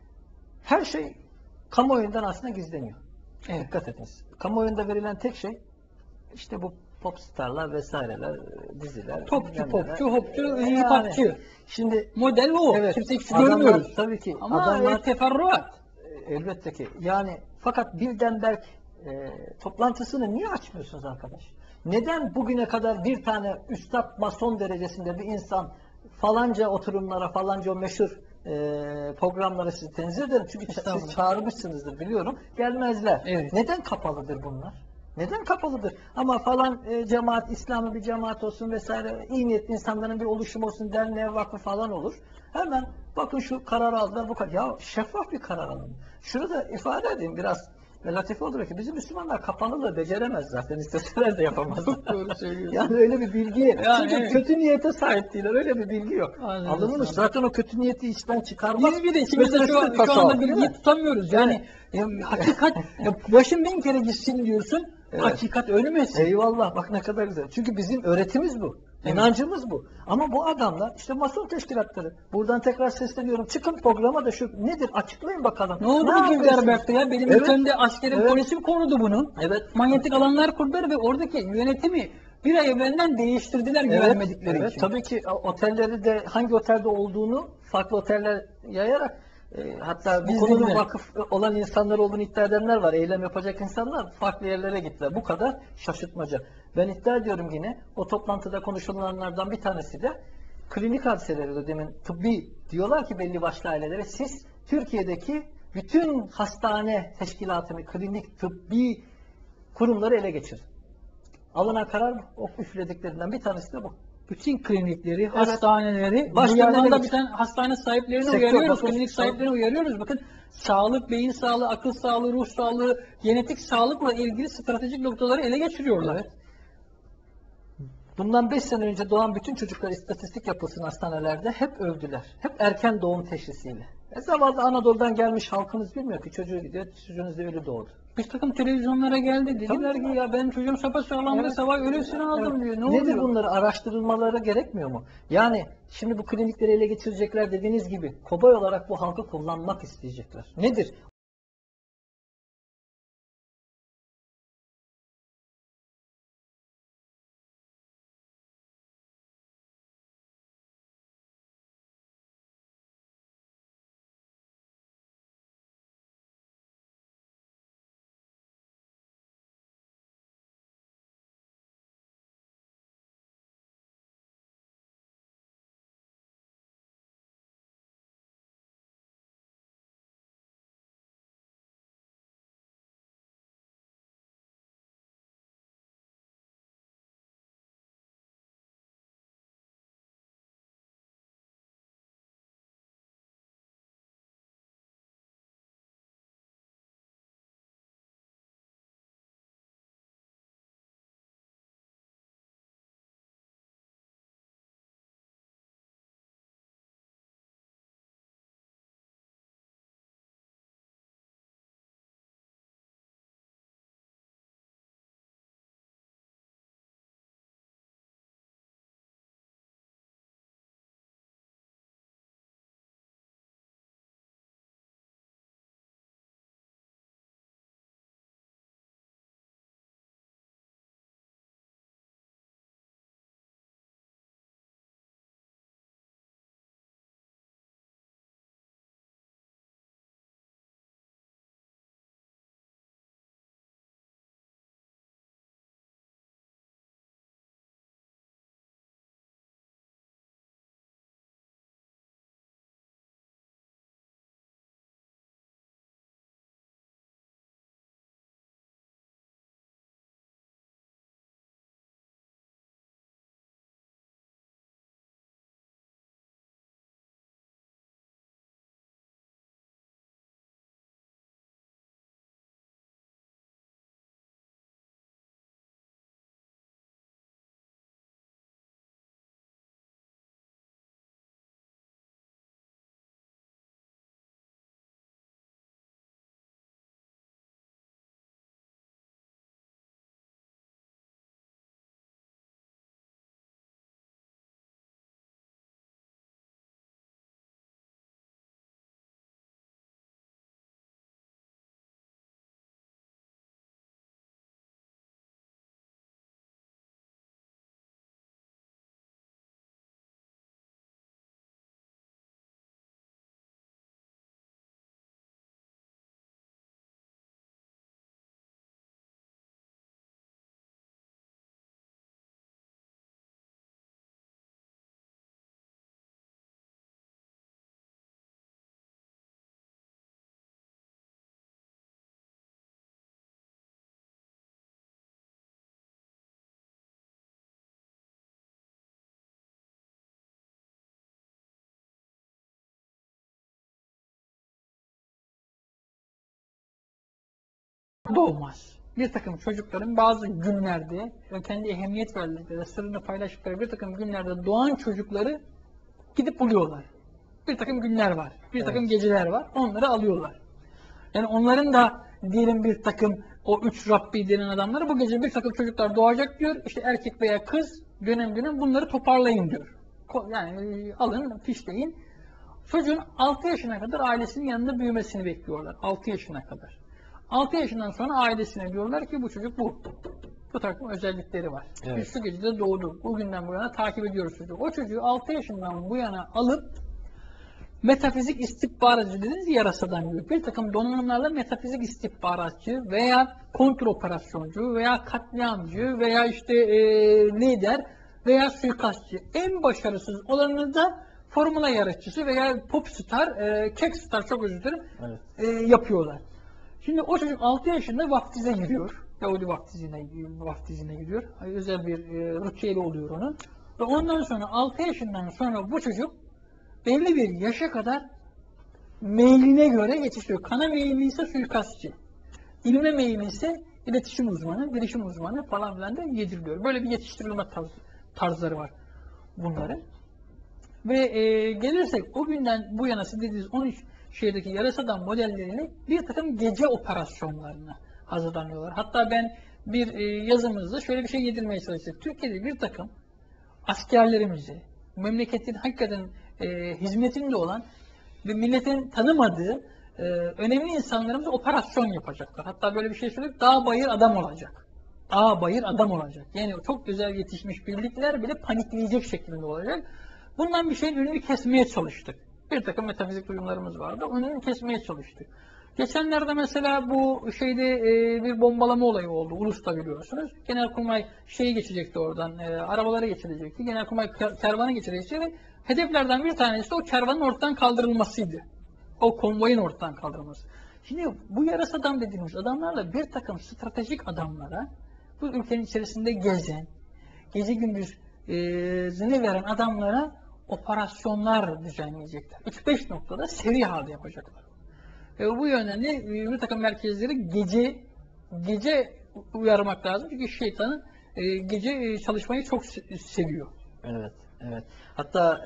her şey kamuoyundan aslında gizleniyor. Evet. Dikkat ediniz. Kamuoyunda verilen tek şey işte bu popstarlar vesaireler, diziler, Topçu, bilmem popçu, neler. hopçu, Yani, hip-hopçu. Şimdi Model o. evet, Kimse hiç adamlar görmüyoruz. tabii ki Ama adamlar teferruat. elbette ki yani fakat Bilderberg toplantısını niye açmıyorsunuz arkadaş? Neden bugüne kadar bir tane üstad mason derecesinde bir insan falanca oturumlara, falanca o meşhur programlara sizi tenzih ederim. Çünkü siz Estağfurullah. çağırmışsınızdır biliyorum. Gelmezler. Evet. Neden kapalıdır bunlar? Neden kapalıdır? Ama falan cemaat, İslam'ı bir cemaat olsun vesaire, iyi niyetli insanların bir oluşum olsun, derneğe, vakfı falan olur. Hemen bakın şu kararı aldılar bu kadar. Ya şeffaf bir karar alın. Şunu da ifade edeyim biraz latife olur ki bizim Müslümanlar kapanıklığı beceremez zaten. İsteseler de yapamazlar. Çok doğru söylüyorsun. Yani öyle bir bilgiye. Yani Çünkü evet. kötü niyete sahip değiller. Öyle bir bilgi yok. Aynen Alınmış. öyle. Zaten o kötü niyeti içten çıkarmak. Biz bir de içimizde meselesi de şu tasavvuf, anda değil bilgiyi mi? tutamıyoruz. Yani hakikat, başım bin kere gitsin diyorsun. Evet. Hakikat ölmesin. Eyvallah bak ne kadar güzel. Çünkü bizim öğretimiz bu. Evet. İnancımız bu. Ama bu adamlar işte mason teşkilatları. Buradan tekrar sesleniyorum. Çıkın programa da şu nedir açıklayın bakalım. Ne oldu bu yapıyorsunuz? Bilderberg'te ya? Benim Evet. ülkemde askerin Evet. polisim korudu bunu. Evet. Manyetik alanlar kurdular ve oradaki yönetimi bir ay evvelden değiştirdiler güvenmedikleri evet, için. tabii ki otelleri de hangi otelde olduğunu farklı oteller yayarak hatta bu Gizlediler. konunun vakıf olan insanlar olduğunu iddia edenler var. Eylem yapacak insanlar farklı yerlere gittiler. Bu kadar şaşırtmaca. Ben iddia ediyorum yine o toplantıda konuşulanlardan bir tanesi de klinik hadiseleri de demin tıbbi diyorlar ki belli başlı ailelere siz Türkiye'deki bütün hastane teşkilatını, klinik, tıbbi kurumları ele geçirin. Alınan karar o üflediklerinden bir tanesi de bu. Bütün klinikleri, hastaneleri, Başta bu yandan nereye da gitsin? bütün hastane sahiplerini Sektör, uyarıyoruz, bakın, klinik sahiplerini uyarıyoruz. Bakın sağlık, beyin sağlığı, akıl sağlığı, ruh sağlığı, genetik sağlıkla ilgili stratejik noktaları ele geçiriyorlar. Evet. Bundan 5 sene önce doğan bütün çocuklar istatistik yapılsın hastanelerde hep öldüler. Hep erken doğum teşhisiyle. Zavallı Anadolu'dan gelmiş halkımız bilmiyor ki çocuğu gidiyor, çocuğunuz da ölü doğdu. Bir takım televizyonlara geldi, dediler Tabii. ki ya ben çocuğum sapasağlam ve sabah öylesine aldım diyor. Ne Nedir oluyor? bunları araştırılmaları gerekmiyor mu? Yani şimdi bu klinikleri ele geçirecekler dediğiniz gibi kobay olarak bu halkı kullanmak isteyecekler. Nedir? doğmaz. Bir takım çocukların bazı günlerde kendi ehemmiyet verdikleri, sırrını paylaştıkları bir takım günlerde doğan çocukları gidip buluyorlar. Bir takım günler var, bir takım geceler var, onları alıyorlar. Yani onların da diyelim bir takım o 3 Rabbi denen adamları bu gece bir takım çocuklar doğacak diyor. İşte erkek veya kız dönem dönem bunları toparlayın diyor. Yani alın, fişleyin. Çocuğun 6 yaşına kadar ailesinin yanında büyümesini bekliyorlar. 6 yaşına kadar. 6 yaşından sonra ailesine diyorlar ki bu çocuk bu. Bu takım özellikleri var. Evet. Biz şu gecede doğdu. Bugünden bu yana takip ediyoruz çocuğu. O çocuğu 6 yaşından bu yana alıp metafizik istihbaratçı dediğiniz yarasadan geliyor. Bir takım donanımlarla metafizik istihbaratçı veya kontrooperasyoncu veya katliamcı veya işte lider veya suikastçı. En başarısız olanı da formula yarışçısı veya popstar, kekstar çok özür dilerim yapıyorlar. Şimdi o çocuk 6 yaşında vaftize giriyor. Yahudi vaftizine gidiyor. Özel bir ritüeli oluyor onun. Ve ondan sonra 6 yaşından sonra bu çocuk belli bir yaşa kadar meyline göre yetiştiriyor. Kana meyilli ise suikastçı. İlme meyilli ise iletişim uzmanı, bilişim uzmanı falan filan da yediriliyor. Böyle bir yetiştirilme tarzları var bunların. Ve gelirsek o günden bu yana siz dediğiniz 13 şehirdeki yarasadan modellerini bir takım gece operasyonlarına hazırlanıyorlar. Hatta ben bir yazımızda şöyle bir şey yedirmeye çalıştık. Türkiye'de bir takım askerlerimizi, memleketin hakikaten hizmetinde olan ve milletin tanımadığı önemli insanlarımız operasyon yapacaklar. Hatta böyle bir şey söyleyip dağ bayır adam olacak. Dağ bayır adam olacak. Yani çok güzel yetişmiş birlikler bile panikleyecek şeklinde olacak. Bundan bir şeyin önünü kesmeye çalıştık. Bir takım metafizik duyumlarımız vardı. Önünü kesmeye çalıştık. Geçenlerde mesela bu şeyde bir bombalama olayı oldu. Ulus'ta biliyorsunuz. Genelkurmay şeyi geçecekti oradan. Arabaları geçirecekti. Genelkurmay kervanı geçirecekti ve hedeflerden bir tanesi o kervanın ortadan kaldırılmasıydı. O konvoyun ortadan kaldırılması. Şimdi bu yarasadan dediğimiz adamlarla bir takım stratejik adamlara bu ülkenin içerisinde gezen, gece gündüz zini veren adamlara operasyonlar düzenleyecekler. 3-5 noktada seri halde yapacaklar. Bu yönden de bir takım merkezleri gece uyarmak lazım. Çünkü şeytanın gece çalışmayı çok seviyor. Evet, evet. Hatta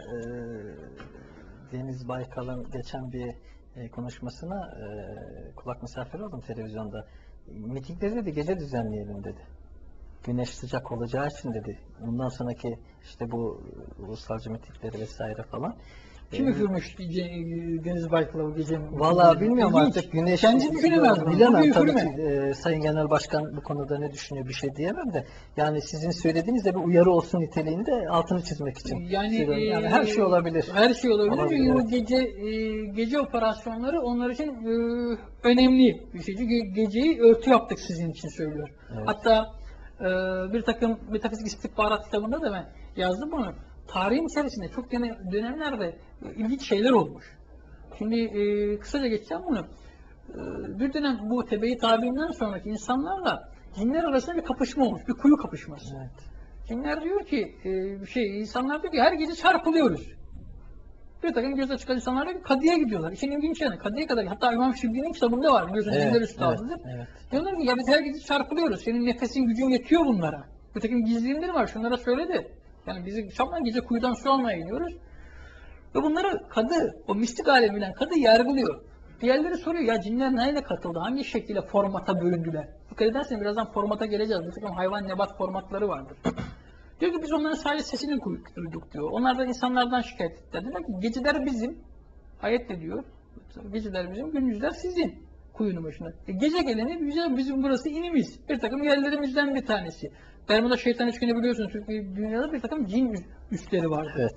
Deniz Baykal'ın geçen bir konuşmasına kulak misafiri oldum televizyonda. Mitingleri de gece düzenleyelim dedi. Güneş sıcak olacağı için dedi. Ondan sonraki işte bu ulusalcı mitingleri vesaire falan. Kim üfürmüş Deniz Baykal'a bu gece? Vallahi bilmiyorum artık güneş. Kendisi düşünemez mi? Bilemem tabii ki. Sayın Genel Başkan bu konuda ne düşünüyor bir şey diyemem de. Yani sizin söylediğiniz de bir uyarı olsun niteliğinde altını çizmek için. Yani her şey olabilir. Her şey olabilir. Çünkü bu gece operasyonları onlar için önemli bir şey. Çünkü geceyi örtü yaptık sizin için söylüyor. Evet. Hatta bir takım metafizik istihbarat kitabında da ben yazdım bunu. Tarihin içerisinde çok dönemlerde ilginç şeyler olmuş. Şimdi kısaca geçeceğim bunu. Bir dönem bu tebe-i tabiinden sonraki insanlarla cinler arasında bir kapışma olmuş. Bir kuyu kapışması. Evet. Cinler diyor ki insanlar diyor ki her gece çarpılıyoruz. Bir takım göz açık insanlar diyor ki kadıya gidiyorlar. İşin ilginç yani. Kadıya kadar hatta İmam Şibli'nin kitabında var. Biliyorsunuz cinler üstadıdır. Evet. Diyorlar ki ya biz her gece çarpılıyoruz. Senin nefesin gücün yetiyor bunlara. Bir takım gizlilikleri var. Şunlara söyledi. Yani bizi şaptan gece kuyudan su almaya gidiyoruz. Ve bunları kadı, o mistik aleminden kadı yargılıyor. Diğerleri soruyor ya cinler neyle katıldı? Hangi şekilde formata bölündüler? Dikkat edersen birazdan formata geleceğiz. Bir takım hayvan nebat formatları vardır. Diyor ki biz onların sadece sesini duyduk diyor. Onlar da insanlardan şikayet ettiler. Diyorlar ki geceler bizim, ayet ne diyor? Geceler bizim, gündüzler sizin kuyunun başında. Gece geleni bizim burası inimiz. Bir takım yerlerimizden bir tanesi. Bermuda şeytan üçgeni biliyorsunuz. Çünkü dünyada bir takım cin üsleri var. Evet.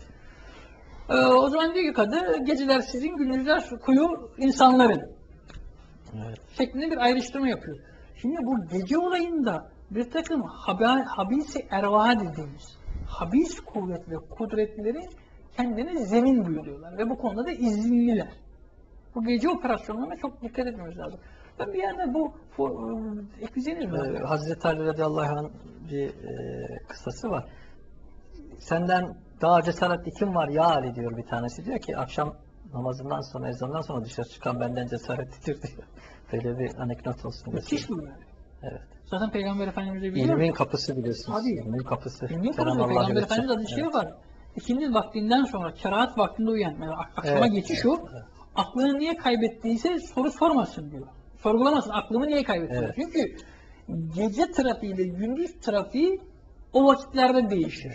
O zaman diyor ki kadı, geceler sizin, gündüzler kuyu insanların. Evet. Şeklinde bir ayrıştırma yapıyor. Şimdi bu gece olayında bir takım habis-i ervah dediğimiz habis kuvvet ve kudretleri kendine zemin buyuruyorlar. Ve bu konuda da izinliler. Bu gece operasyonlarına çok dikkat etmemiz lazım. Ben bir yerde bu ekleyeceğiniz mi? Hazreti Ali radıyallahu anh bir kıssası var. Senden daha cesaretli kim var ya Ali diyor bir tanesi. Diyor ki akşam namazından sonra, ezandan sonra dışarı çıkan benden cesaretlidir diyor. Böyle bir anekdot olsun. Müthiş bu yani. Evet. Zaten Peygamber Efendimiz'e biliyor İlmin musun? kapısı biliyorsunuz. Tabii. İlmin kapısı. İlmin Kerem kapısı Allah Peygamber verecek. Efendimiz adı şey Evet. var. İkindi vaktinden sonra, kerahat vaktinde uyan. Yani akşama Evet. geçiş o. Aklını niye kaybettiyse soru sormasın diyor. Sorgulamasın. Aklımı niye kaybettim? Evet. Çünkü gece trafiği ile gündüz trafiği o vakitlerde değişir.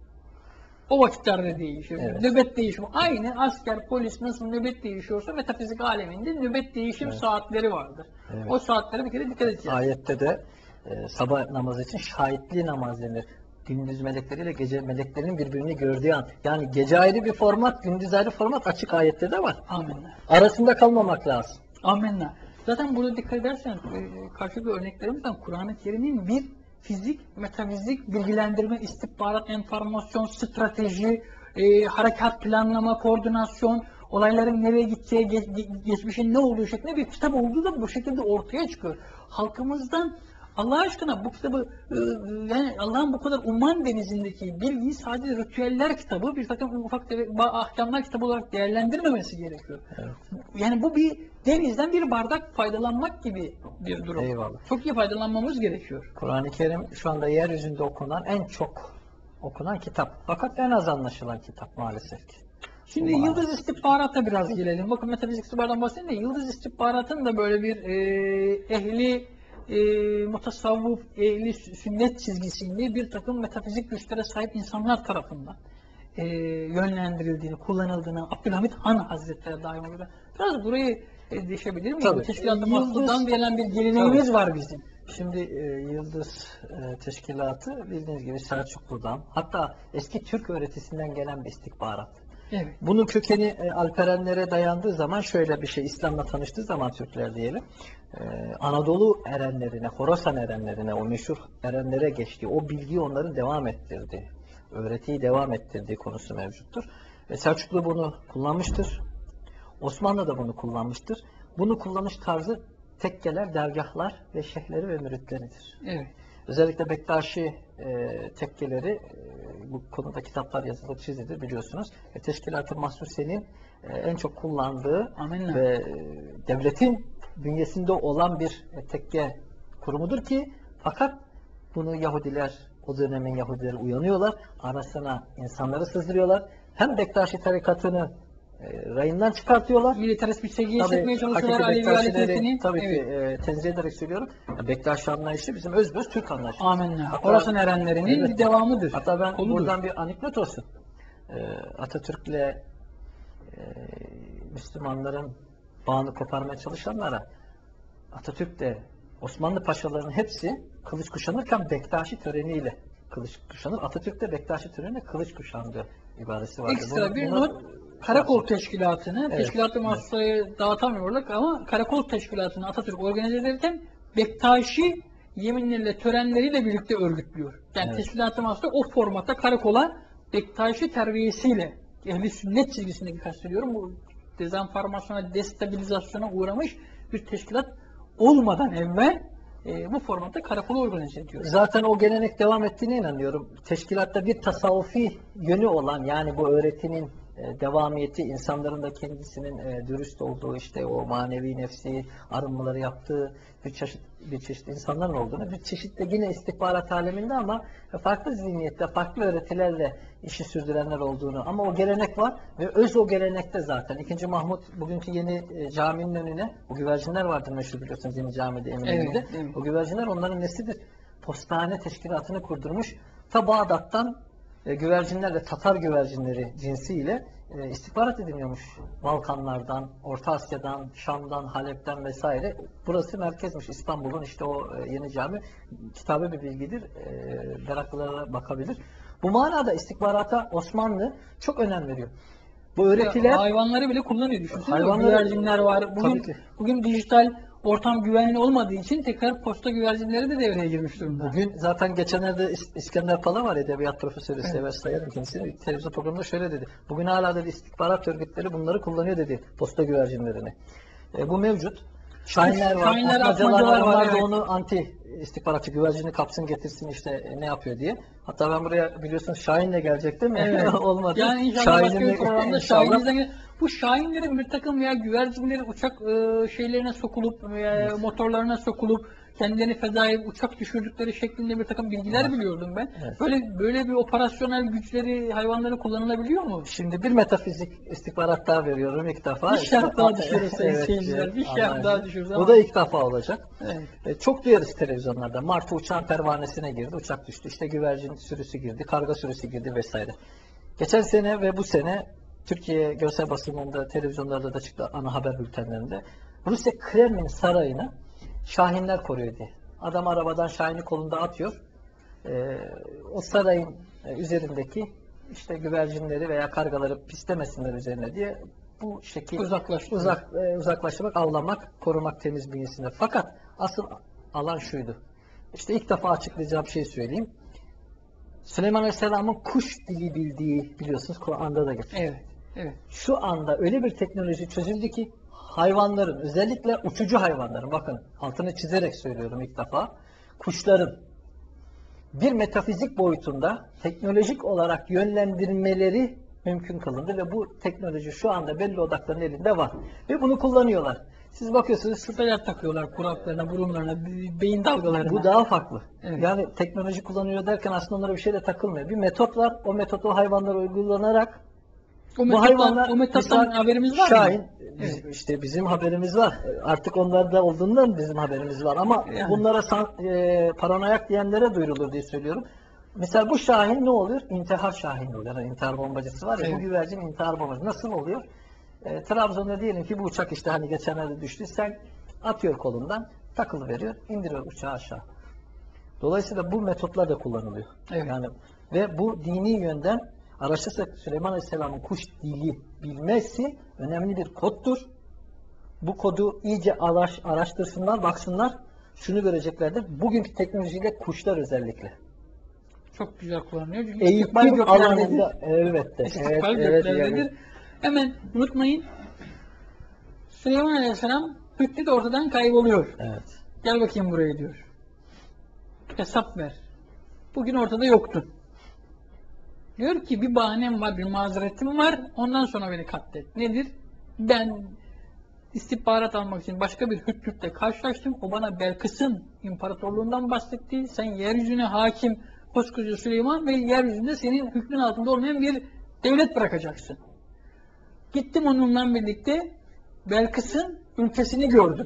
O vakitlerde değişir. Evet. Nöbet değişimi. Aynı asker, polis nasıl nöbet değişiyorsa metafizik aleminde nöbet değişim Evet. saatleri vardır. Evet. O saatlere bir kere dikkat edeceğiz. Ayette de sabah namazı için şahitli namaz denir. Gündüz melekleriyle gece meleklerinin birbirini gördüğü an. Yani gece ayrı bir format, gündüz ayrı format açık ayette de var. Amenna. Arasında kalmamak lazım. Amenna. Zaten burada dikkat edersen karşılıklı örneklerimizden Kur'an-ı Kerim'in bir fizik, metafizik, bilgilendirme, istihbarat, enformasyon, strateji, harekat planlama, koordinasyon, olayların nereye gideceği, geçmişin ne olduğu şeklinde bir kitap olduğu da bu şekilde ortaya çıkıyor. Halkımızdan Allah aşkına bu kitabı yani Allah'ın bu kadar umman denizindeki bilgiyi sadece ritüeller kitabı, bir takım ufak tefek ahkamlar kitabı olarak değerlendirmemesi gerekiyor. Evet. Yani bu bir denizden bir bardak faydalanmak gibi bir durum. Eyvallah. Çok iyi faydalanmamız gerekiyor. Kur'an-ı Kerim şu anda yeryüzünde okunan en çok okunan kitap. Fakat en az anlaşılan kitap maalesef ki. Şimdi Maalesef. yıldız istihbarata biraz gelelim. Bakın metafizik istihbarattan bahsedeyim de yıldız istihbaratın da böyle bir ehli mutasavvuf, ehli sünnet çizgisinde bir takım metafizik güçlere sahip insanlar tarafından yönlendirildiğini, kullanıldığını Abdülhamit Han Hazretleri daim olarak. Biraz burayı değişebilir miyim? Tabii. Teşkilat-ı Yıldız- Mahsus'tan gelen bir geleneğimiz var bizim. Şimdi Yıldız Teşkilatı bildiğiniz gibi Selçuklu'dan, hatta eski Türk öğretisinden gelen bir istihbarat. Evet. Bunun kökeni Alperenlere dayandığı zaman şöyle bir şey, İslam'la tanıştığı zaman Türkler diyelim, Anadolu erenlerine, Horasan erenlerine, o meşhur erenlere geçtiği, o bilgiyi onların devam ettirdiği, öğretiyi devam ettirdiği konusu mevcuttur. Ve Selçuklu bunu kullanmıştır. Osmanlı da bunu kullanmıştır. Bunu kullanış tarzı tekkeler, dergahlar ve şeyhleri ve müritleridir. Evet. Özellikle Bektaşi tekkeleri bu konuda kitaplar yazılır, çizilir biliyorsunuz. Teşkilat-ı Mahsuse'nin en çok kullandığı Amenna. ve devletin bünyesinde olan bir tekke kurumudur ki fakat bunu Yahudiler, o dönemin Yahudileri uyanıyorlar. Arasına insanları sızdırıyorlar. Hem Bektaşi tarikatını rayından çıkartıyorlar. Militarist bir sevgiye Tabii, çekmeye çalışıyorlar hakiki Alevi Bektaşileri hareketini. tabii Evet. ki tenzih ederek söylüyorum. Bektaşi anlayışı bizim özböz Türk anlayışı. Amenna. Hatta- Horasan erenlerinin Evet. bir devamıdır. Hatta ben Koludur. buradan bir anekdot olsun. Atatürk'le Müslümanların bağını koparmaya çalışanlara Atatürk de Osmanlı paşalarının hepsi kılıç kuşanırken Bektaşi töreniyle kılıç kuşanır. Atatürk de Bektaşi töreniyle kılıç kuşandığı ibaresi vardı. Ekstra bir Bunu- not, Karakol Teşkilatı'nı, Evet. Teşkilat-ı Mahsusa'yı dağıtamıyorlar ama Karakol Teşkilatı'nı Atatürk organize ederken Bektaşi yeminleriyle, törenleriyle birlikte örgütlüyor. Yani Evet. Teşkilat-ı Mahsusa o formatta karakola Bektaşi terbiyesiyle, ehli sünnet çizgisindeki kastediyorum, bu dezenformasyona, destabilizasyona uğramış bir teşkilat olmadan evvel bu formatta karakolu organize ediyor. Zaten o gelenek devam ettiğine inanıyorum. Teşkilatta bir tasavvufi yönü olan, yani bu öğretinin devamiyeti, insanların da kendisinin dürüst olduğu, işte o manevi nefsi arınmaları yaptığı bir çeşit insanların olduğunu, bir çeşit de yine istihbarat aleminde ama farklı zihniyette, farklı öğretilerle işi sürdürenler olduğunu, ama o gelenek var ve öz o gelenekte zaten. İkinci Mahmut bugünkü yeni caminin önüne, o güvercinler vardır meşhur biliyorsunuz yeni camide, Eminönü'nde. Evet. O güvercinler onların nesidir? Postane teşkilatını kurdurmuş. Ta Bağdat'tan güvercinlerle, Tatar güvercinleri cinsiyle istihbarat ediliyormuş. Balkanlardan, Orta Asya'dan, Şam'dan, Halep'ten vesaire. Burası merkezmiş. İstanbul'un işte o yeni cami. Kitabı bir bilgidir. Meraklılara bakabilir. Bu manada istihbarata Osmanlı çok önem veriyor. Bu öğretiler... Hayvanları bile kullanıyor. Düşünsene, Hayvanları- güvercinler var. Tabii ki. Bugün dijital ortam güvenli olmadığı için tekrar posta güvercinleri de devreye girmiş durumda. Bugün zaten geçenlerde İskender Pala var, edebiyat profesörü, Evet. sever sayarım kendisini. Bir televizyon programında şöyle dedi. Bugün hala dedi istihbarat örgütleri bunları kullanıyor dedi, posta güvercinlerini. Bu mevcut. Şahinler var, Şahinler, atmacalar var, atmacalar var, onlar da evet. onu anti istihbaratçı güvercini kapsın getirsin işte ne yapıyor diye. Hatta ben buraya biliyorsunuz Şahin'le gelecektim. Evet. Olmadı. Yani inşallah başka bir programda inşallah. Şahin'izden bu Şahinlerin bir takım veya güvercinlerin uçak şeylerine sokulup veya motorlarına sokulup kendilerini fezaya uçak düşürdükleri şeklinde bir takım bilgiler biliyordum ben. Evet. Böyle bir operasyonel güçleri hayvanları kullanılabiliyor mu? Şimdi bir metafizik istihbarat daha veriyorum ilk defa. Bir şart daha düşürürüz sayın seyirciler. Bir şart daha düşürürüz ama. Bu da ilk defa olacak. Evet. Çok duyarız televizyonlarda. Martı uçağın pervanesine girdi, uçak düştü. İşte güvercin sürüsü girdi, karga sürüsü girdi vesaire. Geçen sene ve bu sene Türkiye görsel basınında, televizyonlarda da çıktı ana haber bültenlerinde. Rusya Kremlin sarayını şahinler koruyor diye. Adam arabadan şahini kolunda atıyor. O sarayın üzerindeki işte güvercinleri veya kargaları pislemesinler üzerine diye bu şekil uzaklaştırmak, avlamak, korumak temiz bünyesinde. Fakat asıl alan şuydu. İşte ilk defa açıklayacağım şey söyleyeyim. Süleyman Aleyhisselam'ın kuş dili bildiği biliyorsunuz Kur'an'da da geçiyor. Evet. Evet. Şu anda öyle bir teknoloji çözüldü ki hayvanların, özellikle uçucu hayvanların, bakın altını çizerek söylüyorum ilk defa, kuşların bir metafizik boyutunda teknolojik olarak yönlendirmeleri mümkün kılındı ve bu teknoloji şu anda belli odakların elinde var. Ve bunu kullanıyorlar. Siz bakıyorsunuz küpeler takıyorlar kulaklarına, burunlarına, beyin dalgalarına. Bu daha farklı. Evet. Yani teknoloji kullanıyor derken aslında onlara bir şeyle takılmıyor. Bir metot var. O metodu hayvanlara uygulanarak bu hayvanlar o metottan haberimiz var Şahin, mı? işte bizim haberimiz var. Artık onlarda olduğundan bizim haberimiz var. Ama yani. Bunlara paranoyak diyenlere duyurulur diye söylüyorum. Mesela bu Şahin ne oluyor? İntihar Şahin oluyor. Yani intihar bombacısı var ya, Evet. bu güvercin intihar bombacısı. Nasıl oluyor? Trabzon'da diyelim ki bu uçak işte hani geçenlerde düştü. Sen atıyor kolundan, takılı veriyor, indiriyor uçağı aşağı. Dolayısıyla bu metotlar da kullanılıyor. Evet. Yani ve bu dini yönden araştırırsak Süleyman Aleyhisselam'ın kuş dili bilmesi önemli bir koddur. Bu kodu iyice araştırsınlar, baksınlar. Şunu göreceklerdir. Bugünkü teknolojiyle kuşlar özellikle. Çok güzel kullanılıyor. Çünkü Eğitim alanında elbette. İstikbal göklerdedir. Yani. Hemen unutmayın. Süleyman Aleyhisselam Hüttü de ortadan kayboluyor. Evet. Gel bakayım buraya diyor. Hesap ver. Bugün ortada yoktun. Diyor ki bir bahanem var, bir mazeretim var. Ondan sonra beni katlet. Nedir? Ben istihbarat almak için başka bir Hüttü'yle karşılaştım. O bana Belkıs'ın imparatorluğundan bahsetti. Sen yeryüzüne hakim koskoca Süleyman ve yeryüzünde senin hükmün altında olmayan bir devlet bırakacaksın. Gittim onunla birlikte Belkıs'ın ülkesini gördüm.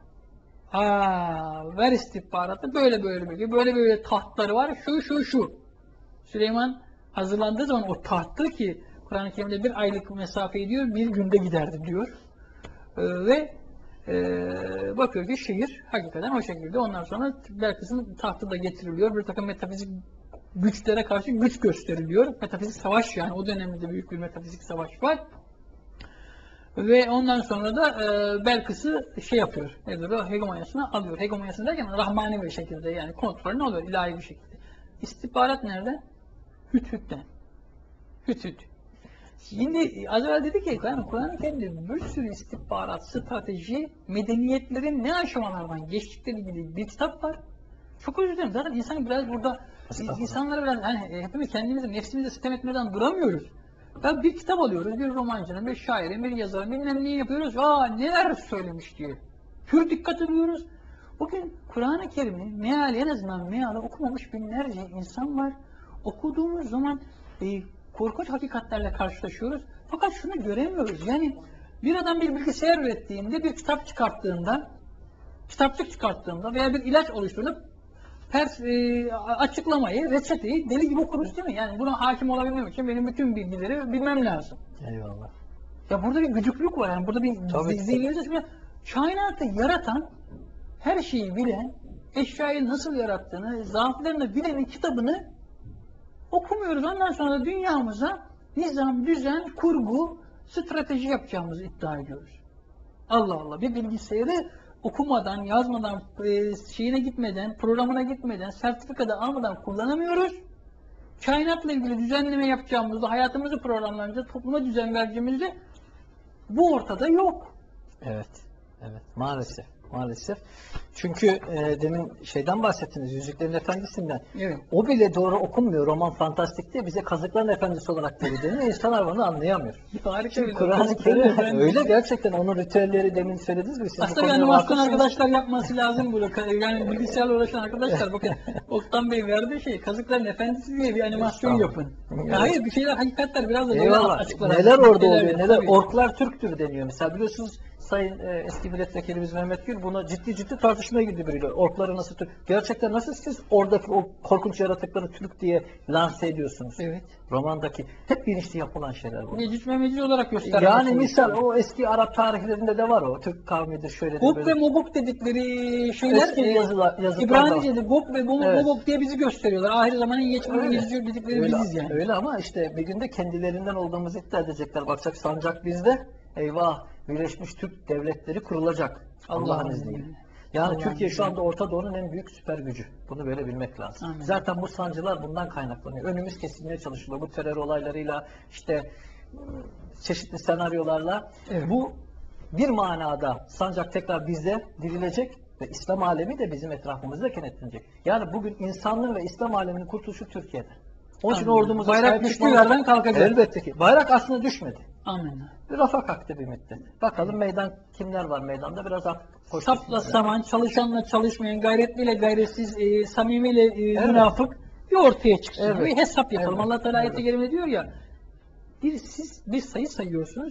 Ver istihbaratı böyle tahtları var. Şu. Süleyman hazırlandığı zaman o tahtı ki Kur'an-ı Kerim'de bir aylık mesafe ediyor, bir günde giderdi diyor. Ve bakıyor ki şehir hakikaten o şekilde. Ondan sonra Belkıs'ın tahtı da getiriliyor. Bir takım metafizik güçlere karşı güç gösteriliyor. Metafizik savaş yani o dönemde büyük bir metafizik savaş var. Ve ondan sonra da Belkıs'ı yapıyor. Nedir o? Hegemonyasına alıyor. Hegemonyasını derken rahmani bir şekilde yani kontrolünü alıyor ilahi bir şekilde. İstihbarat nereden? Hüt. Şimdi az evvel dedi ki Kur'an-ı Kerim'de bir sürü istihbarat, strateji, medeniyetlerin ne aşamalardan geçtikleri ilgili bir kitap var. Çok özür dilerim. Zaten insan biraz burada insanlara biraz hepimiz kendimizi nefsimize sitem etmeden duramıyoruz. Ya bir kitap alıyoruz, bir romancının, bir şairin, bir yazarın, bilmem neyi yapıyoruz. Neler söylemiş diye. Pür dikkat ediyoruz. Bugün Kur'an-ı Kerim'i en azından meali okumamış binlerce insan var. Okuduğumuz zaman korkunç hakikatlerle karşılaşıyoruz. Fakat şunu göremiyoruz. Yani bir adam bir bilgisayar ürettiğinde, bir kitap çıkarttığında veya bir ilaç oluşturduğunda açıklamayı, reçeteyi deli gibi okuruz değil mi? Yani buna hakim olabilmem için benim bütün bilgileri bilmem lazım. Eyvallah. Ya burada bir güdüklük var. Yani burada bir zihniyet. Kainatı yaratan, her şeyi bilen, eşyayı nasıl yarattığını, zaaflarını bilenin kitabını okumuyoruz. Ondan sonra da dünyamıza nizam, düzen, kurgu, strateji yapacağımızı iddia ediyoruz. Allah Allah. Bir bilgisayarı okumadan, yazmadan, programına gitmeden, sertifika da almadan kullanamıyoruz. Kainatla ilgili düzenleme yapacağımızda, hayatımızı programlayacağımızda, topluma düzen vereceğimizde bu ortada yok. Evet. Maalesef. maalesef. Çünkü demin şeyden bahsettiniz, Yüzüklerin Efendisi'nden. Evet. O bile doğru okunmuyor. Roman fantastik diye bize Kazıkların Efendisi olarak veriliyor. İnsanlar bunu anlayamıyor. Harika Çünkü bir Kur'an-ı Kazıkların Kerim Efendisi. öyle gerçekten onun ritüelleri demin söylediniz mi? Siz bu Aslında bir konuya animasyon vakıfsınız. arkadaşlar yapması lazım burada. Yani bilgisayarla uğraşan arkadaşlar bakın Oktan Bey verdiği şey Kazıkların Efendisi diye bir animasyon yapın. Evet. Ya hayır bir şeyler hakikatler biraz da böyle Eyvallah. açıklar. Neler orada oluyor, neler. Tabii. Orklar Türktür deniyor. Mesela biliyorsunuz Sayın eski milletvekilimiz Mehmet Gül buna ciddi tartışmaya girdi biriyle. Orkları nasıl Türk? Gerçekten nasıl siz oradaki o korkunç yaratıkları Türk diye lanse ediyorsunuz? Evet. Romandaki hep bilinçli yapılan şeyler bu. Meclis ve meclis olarak göstermek. Yani misal o eski Arap tarihlerinde de var o. Türk kavmidir şöyle Gog böyle. ve Mogok dedikleri şeyler Eski yazılar da var. İbranice'de Gog ve Evet. Mogok diye bizi gösteriyorlar. Ahir zamanın geçmişini Öyle. geziyor dedikleri biziz yani. Öyle ama işte bir günde kendilerinden olduğumuzu iddia edecekler. Bakacak sancak bizde. Eyvah Birleşmiş Türk Devletleri kurulacak. Allah'ın izniyle. Yani Allah'ın Türkiye şu izniyle. anda Orta Doğu'nun en büyük süper gücü. Bunu böyle bilmek lazım. Amin. Zaten bu sancılar bundan kaynaklanıyor. Önümüz kesilmeye çalışılıyor. Bu terör olaylarıyla işte çeşitli senaryolarla. Evet. Bu bir manada sancak tekrar bizde dirilecek ve İslam alemi de bizim etrafımızda kenetlenecek. Yani bugün insanlığın ve İslam aleminin kurtuluşu Türkiye'de. Onun için Amin. ordumuza Bayrak sahip düştüğü çıkmamız- yerden kalkacak. Elbette ki. Bayrak aslında düşmedi. Amin. Bir rafa kalktı bir müddet. Bakalım kimler var meydanda biraz Sapla saman, çalışanla çalışmayan, gayretliyle gayretsiz, samimiyle Evet. münafık bir ortaya çıksın. Evet. Bir hesap yapalım. Evet. Allah Teala ayet-i Evet. kerimede diyor ya, siz bir sayı sayıyorsunuz,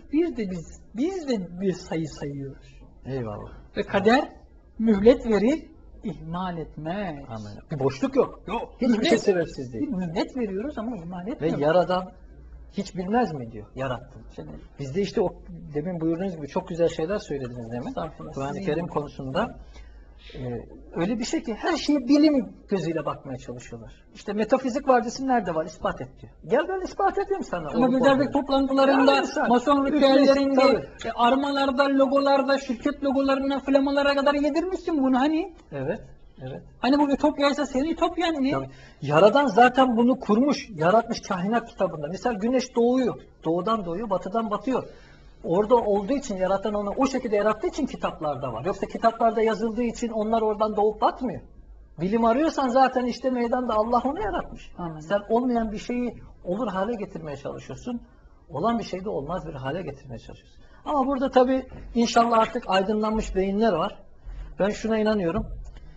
biz de bir sayı sayıyoruz. Eyvallah. Ve kader mühlet verir, ihmal etmez. Amin. Bir boşluk yok. Yok. Hiçbir şey sebepsiz değil. Bir mühlet veriyoruz ama ihmal Ve etmiyoruz. Yaradan hiç bilmez mi diyor. Yarattım. Bizde işte o demin buyurduğunuz gibi çok güzel şeyler söylediniz demin. Estağfurullah. Kur'an-ı Sizin Kerim gibi. konusunda öyle bir şey ki her şeye bilim gözüyle bakmaya çalışıyorlar. İşte metafizik var desin nerede var? İspat et diyor. Gel ben ispat edeyim sana. Ama Olup Bilderbek olmadığını. toplantılarında, Yani sen- mason Üflesin, ritüellerinde, tabii. armalarda, logolarda, şirket logolarına, flamalara kadar yedirmişsin bunu hani. Evet. Evet. Hani bu ütopyaysa senin ütopyan ne? Tabii. Yaradan zaten bunu kurmuş, yaratmış kainat kitabında. Mesela güneş doğuyor. Doğudan doğuyor, batıdan batıyor. Orada olduğu için, yaratan onu o şekilde yarattığı için kitaplarda var. Yoksa kitaplarda yazıldığı için onlar oradan doğup batmıyor. Bilim arıyorsan zaten işte meydanda Allah onu yaratmış. Amin. Sen olmayan bir şeyi olur hale getirmeye çalışıyorsun. Olan bir şeyi de olmaz bir hale getirmeye çalışıyorsun. Ama burada tabii inşallah artık aydınlanmış beyinler var. Ben şuna inanıyorum.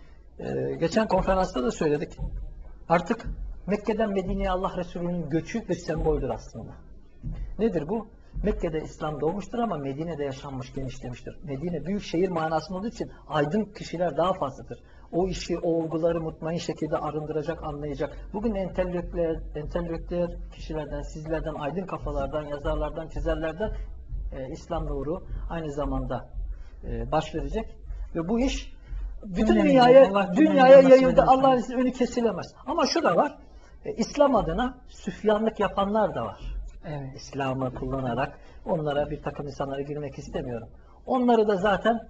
Geçen konferansta da söyledik. Artık Mekke'den Medine'ye Allah Resulü'nün göçü bir semboldür aslında. Nedir bu? Mekke'de İslam doğmuştur ama Medine'de yaşanmış, genişlemiştir. Medine büyük şehir manasında olduğu için aydın kişiler daha fazladır. O işi, o olguları mutmain şekilde arındıracak, anlayacak. Bugün entelektüel kişilerden, sizlerden, aydın kafalardan, yazarlardan, çizerlerden İslam nuru aynı zamanda baş verecek. Ve bu iş bütün dünyaya yayıldı. Allah'ın izniyle önü kesilemez. Ama şu da var. İslam adına süfyanlık yapanlar da var. Evet. İslam'ı kullanarak onlara bir takım insanlara girmek istemiyorum. Onları da zaten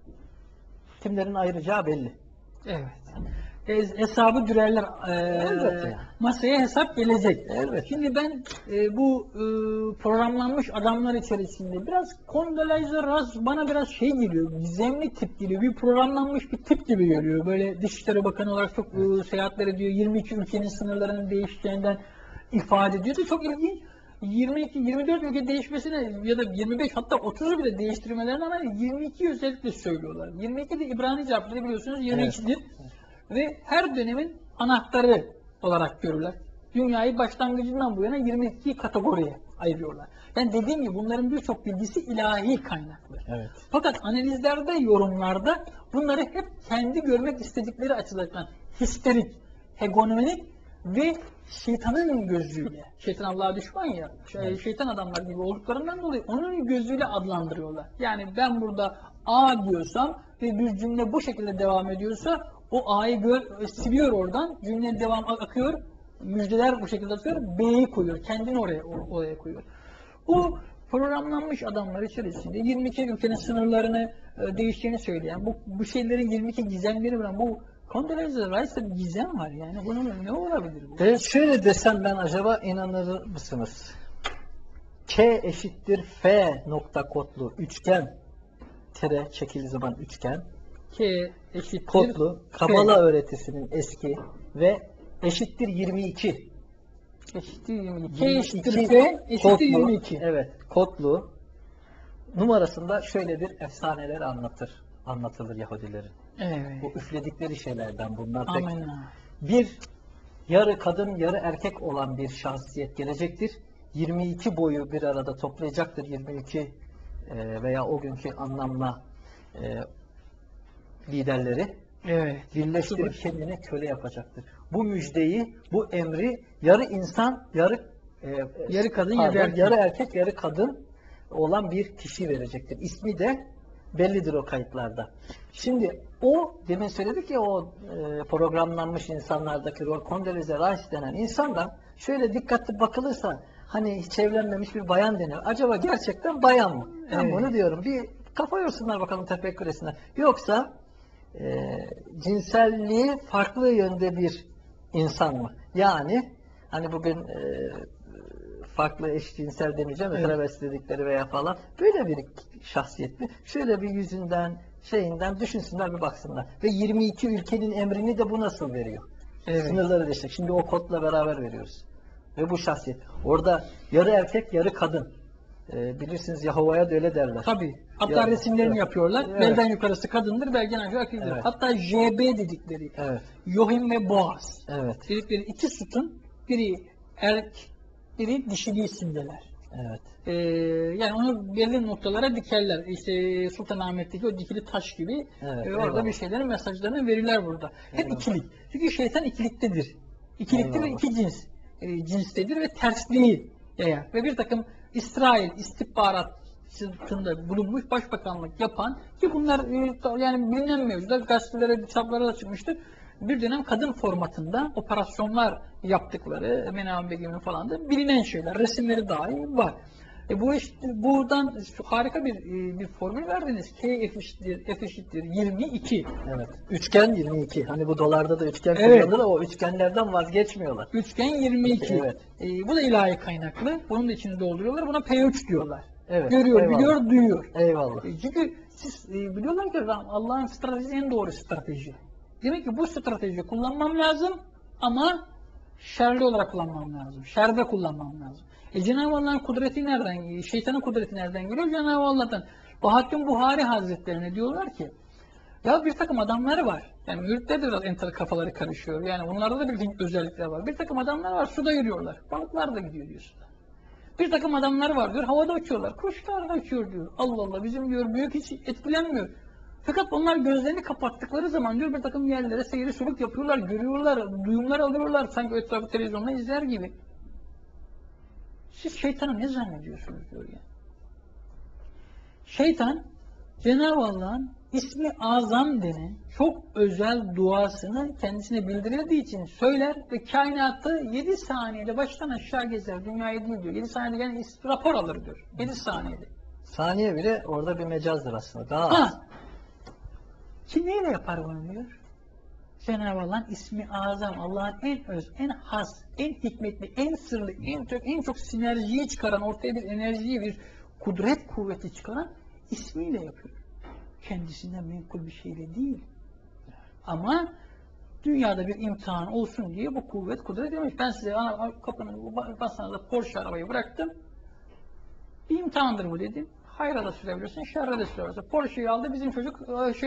kimlerin ayıracağı belli. Evet. Hesabı dürerler. Elbette. Masaya hesap gelecek. Evet. Şimdi ben bu programlanmış adamlar içerisinde biraz Condoleezza Rice bana biraz şey geliyor, gizemli tip geliyor, bir programlanmış bir tip gibi geliyor. Böyle Dışişleri Bakanı olarak çok seyahatler ediyor, 22 ülkenin sınırlarının değişeceğinden ifade ediyor da çok ilginç. 22-24 ülke değişmesine ya da 25 hatta 30'u bile değiştirmelerine rağmen 22 özellikle söylüyorlar. 22 de İbrani harfleri biliyorsunuz 22'dir. Ve her dönemin anahtarı olarak görürler. Dünyayı başlangıcından bu yana 22 kategoriye ayırıyorlar. Yani dediğim gibi bunların birçok bilgisi ilahi kaynaklı. Evet. Fakat analizlerde, yorumlarda bunları hep kendi görmek istedikleri açıdan histerik, hegemonik ve şeytanın gözüyle, şeytan Allah'a düşman ya, şeytan adamlar gibi olduklarından dolayı onun gözüyle adlandırıyorlar. Yani ben burada A diyorsam ve bir cümle bu şekilde devam ediyorsa o A'yı siliyor oradan, cümlenin devamı akıyor, müjdeler bu şekilde atıyor, B'yi koyuyor, kendini oraya koyuyor. Bu programlanmış adamlar içerisinde 22 ülkenin sınırlarını değişeceğini söyleyen, bu şeylerin 22 gizemleri var, bu Condoleezza Rice'da bir gizem var yani. Bunun ne olabilir bu? Şöyle desem ben acaba inanır mısınız? K eşittir F nokta kodlu üçgen tere çekili zaman üçgen K eşittir. Kodlu, Kabala öğretisinin eski ve eşittir 22. Eşittir 22. K eşittir 22 F eşittir kodlu, 22. Evet, kodlu numarasında şöyle bir efsaneler anlatılır Yahudilerin. Evet. Bu üfledikleri şeylerden bunlar. Pek Amenna. bir yarı kadın, yarı erkek olan bir şahsiyet gelecektir. 22 boyu bir arada toplayacaktır. 22 veya o günkü anlamla liderleri Evet. birleştirip kendine köle yapacaktır. Bu müjdeyi, bu emri yarı insan, yarı Yarı kadın, pardon, yarı erkek. yarı erkek, yarı kadın olan bir kişi verecektir. İsmi de bellidir o kayıtlarda. Şimdi o demin söyledik ya, o programlanmış insanlardaki rol Condoleezza Rice denen insan da şöyle dikkatli bakılırsa hani hiç evlenmemiş bir bayan deniyor. Acaba gerçekten bayan mı? Ben Evet. bunu diyorum. Bir kafa yorsunlar bakalım, tefekkür etsinler. Yoksa cinselliği farklı yönde bir insan mı? Yani hani bugün farklı eşcinsel demeyeceğim, Evet. travesti dedikleri veya falan böyle bir şahsiyet mi? Şöyle bir yüzünden, şeyinden düşünsünler, bir baksınlar. Ve 22 ülkenin emrini de bu nasıl veriyor? Evet. Sınırları değişecek. Şimdi o kodla beraber veriyoruz. Ve bu şahsiyet. Orada yarı erkek, yarı kadın. Bilirsiniz Yahova'ya da öyle derler. Tabii. Hatta Ya, resimlerini evet. yapıyorlar. Evet. Belden yukarısı kadındır, belden aşağı erkektir. Evet. Hatta JB dedikleri, Evet. Yohim ve Boaz Evet. dedikleri iki sütun, biri biri dişili isimdeler. Evet. Yani onu belli noktalara dikerler. İşte Sultanahmet'teki o dikili taş gibi Evet, orada eyvallah. bir şeylerin mesajlarını verirler burada. Hep Eyvallah. ikilik. Çünkü şeytan ikiliktedir. İkiliktir ve Eyvallah. iki cinstedir ve tersliği yayar. Ve bir takım İsrail istihbaratında bulunmuş, başbakanlık yapan ki bunlar yani bilinen mevzular, gazetelere, kitaplara da çıkmıştır. Bir dönem kadın formatında operasyonlar yaptıkları Menahem Begüm'ün falan da bilinen şeyler, resimleri dahi var. Bu buradan harika bir formül verdiniz. K eşittir 22. Evet. Üçgen 22. Hani bu dolarda da üçgen Evet. kullanılır, o üçgenlerden vazgeçmiyorlar. Üçgen 22. Evet. Bu da ilahi kaynaklı. Bunun da içini dolduruyorlar. Buna P3 diyorlar. Evet. Görüyor, Eyvallah. biliyor, duyuyor. Eyvallah. Çünkü siz biliyorlar ki Allah'ın stratejisi en doğru strateji. Demek ki bu stratejiyi kullanmam lazım ama şerli olarak kullanmam lazım. Şerde kullanmam lazım. Cenab-ı Allah'ın kudreti nereden geliyor? Şeytanın kudreti nereden geliyor? Cenab-ı Allah'tan. Bahattin Buhari Hazretlerine diyorlar ki ya bir takım adamları var. Yani müritler de biraz entel kafaları karışıyor. Yani onlarda da bir özellikler var. Bir takım adamlar var, suda yürüyorlar. Balıklar da gidiyor diyor suda. Bir takım adamlar var diyor, havada uçuyorlar. Kuşlar da uçuyor diyor. Allah Allah, bizim diyor büyük hiç etkilenmiyor. Fakat onlar gözlerini kapattıkları zaman diyor bir takım yerlere seyri sülük yapıyorlar, görüyorlar, duyumlar alıyorlar. Sanki etrafı televizyonda izler gibi. Siz şeytanı ne zannediyorsunuz diyor yani. Şeytan, Cenab-ı Allah'ın ismi azam denen çok özel duasını kendisine bildirildiği için söyler ve kainatı 7 saniyede baştan aşağı gezer. Dünyayı değil diyor. 7 saniyede yani rapor alır diyor. 7 saniyede. Saniye bile orada bir mecazdır aslında. Daha az. Ha! Kim neyle yapar bunu diyor? Cenab-ı Allah'ın ismi azam, Allah'ın en öz, en has, en hikmetli, en sırlı, en çok sinerjiyi çıkaran, ortaya bir enerjiyi, bir kudret kuvveti çıkaran ismiyle yapıyor. Kendisinden menkul bir şeyle değil. Ama dünyada bir imtihan olsun diye bu kuvvet, kudret demiş. Ben size kapının basınızda Porsche arabayı bıraktım. Bir imtihandır bu dedim. Hayra da sürebilirsin, şerre de sürebilirsin. Porsche'yi aldı, bizim çocuk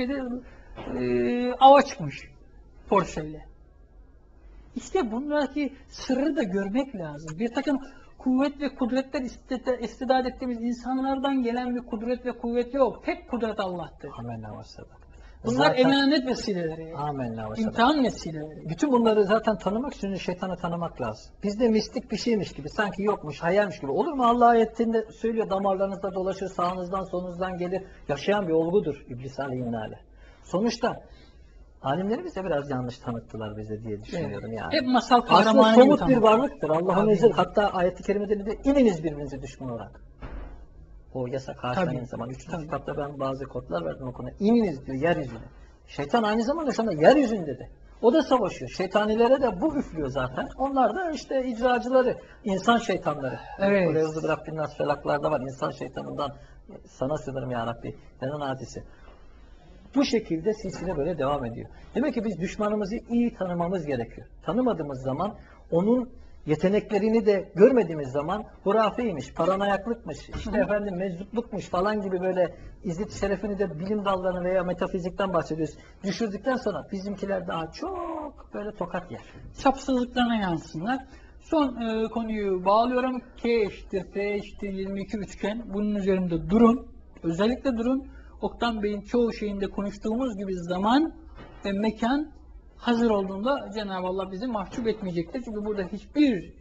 ava çıkmış Porsche ile. İşte bundaki sırrı da görmek lazım. Bir takım kuvvet ve kudretler istidat ettiğimiz insanlardan gelen bir kudret ve kuvvet yok. Tek kudret Allah'tır. Amenna ve sadak. Bunlar emanet vesileleri. Amenna ve sadak. İmtihan vesileleri. Bütün bunları zaten tanımak için şeytanı tanımak lazım. Bizde mistik bir şeymiş gibi, sanki yokmuş, hayalmiş gibi. Olur mu? Allah ayetinde söylüyor, damarlarınızda dolaşır, sağınızdan solunuzdan gelir. Yaşayan bir olgudur İblis aleyhinale. Sonuçta alimleri bize biraz yanlış tanıttılar bize diye düşünüyorum yani. Hep masal Aslında kahramanı somut bir varlıktır. Allah'ın Tabii. izniyle. Hatta ayet-i kerimede de ininiz birbirinize düşman olarak. O yasak haşlanın Tabii. zaman. 3. Tabii. kitapta ben bazı kodlar verdim o konuda. İniniz diyor yeryüzüne. Şeytan aynı zamanda şu anda yeryüzünde de. O da savaşıyor. Şeytanilere de bu üflüyor zaten. Onlar da işte icracıları, insan şeytanları. Evet. Böyle hızlı bıraktığın nas felaklarda var. İnsan şeytanından sana sığınırım ya Rabbi. Neden hadisi. Bu şekilde silsile böyle devam ediyor. Demek ki biz düşmanımızı iyi tanımamız gerekiyor. Tanımadığımız zaman onun yeteneklerini de görmediğimiz zaman hurafeymiş, paranoyaklıkmış, işte efendim meczuplukmuş falan gibi böyle izzet şerefini de bilim dallarını veya metafizikten bahsediyoruz. Düşürdükten sonra bizimkiler daha çok böyle tokat yer. Çapsızlıklarına yansınlar. Son konuyu bağlıyorum. K eşittir, F eşittir 22 üçgen. Bunun üzerinde durun. Özellikle durun. Oktan Bey'in çoğu şeyinde konuştuğumuz gibi zaman ve mekan hazır olduğunda Cenab-ı Allah bizi mahcup etmeyecektir. Çünkü burada hiçbir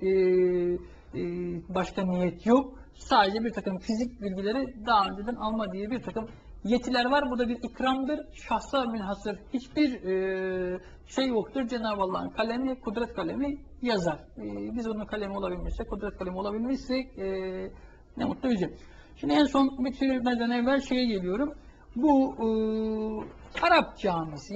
başka niyet yok. Sadece bir takım fizik bilgileri daha önceden alma diye bir takım yetiler var. Bu da bir ikramdır. Şahsa münhasır hiçbir şey yoktur. Cenab-ı Allah'ın kalemi, kudret kalemi yazar. Biz onun kalemi olabilmişsek, kudret kalemi olabilmişsek ne mutlu bize. Şimdi en son bitirmeden evvel şeye geliyorum. Bu Arap Camisi,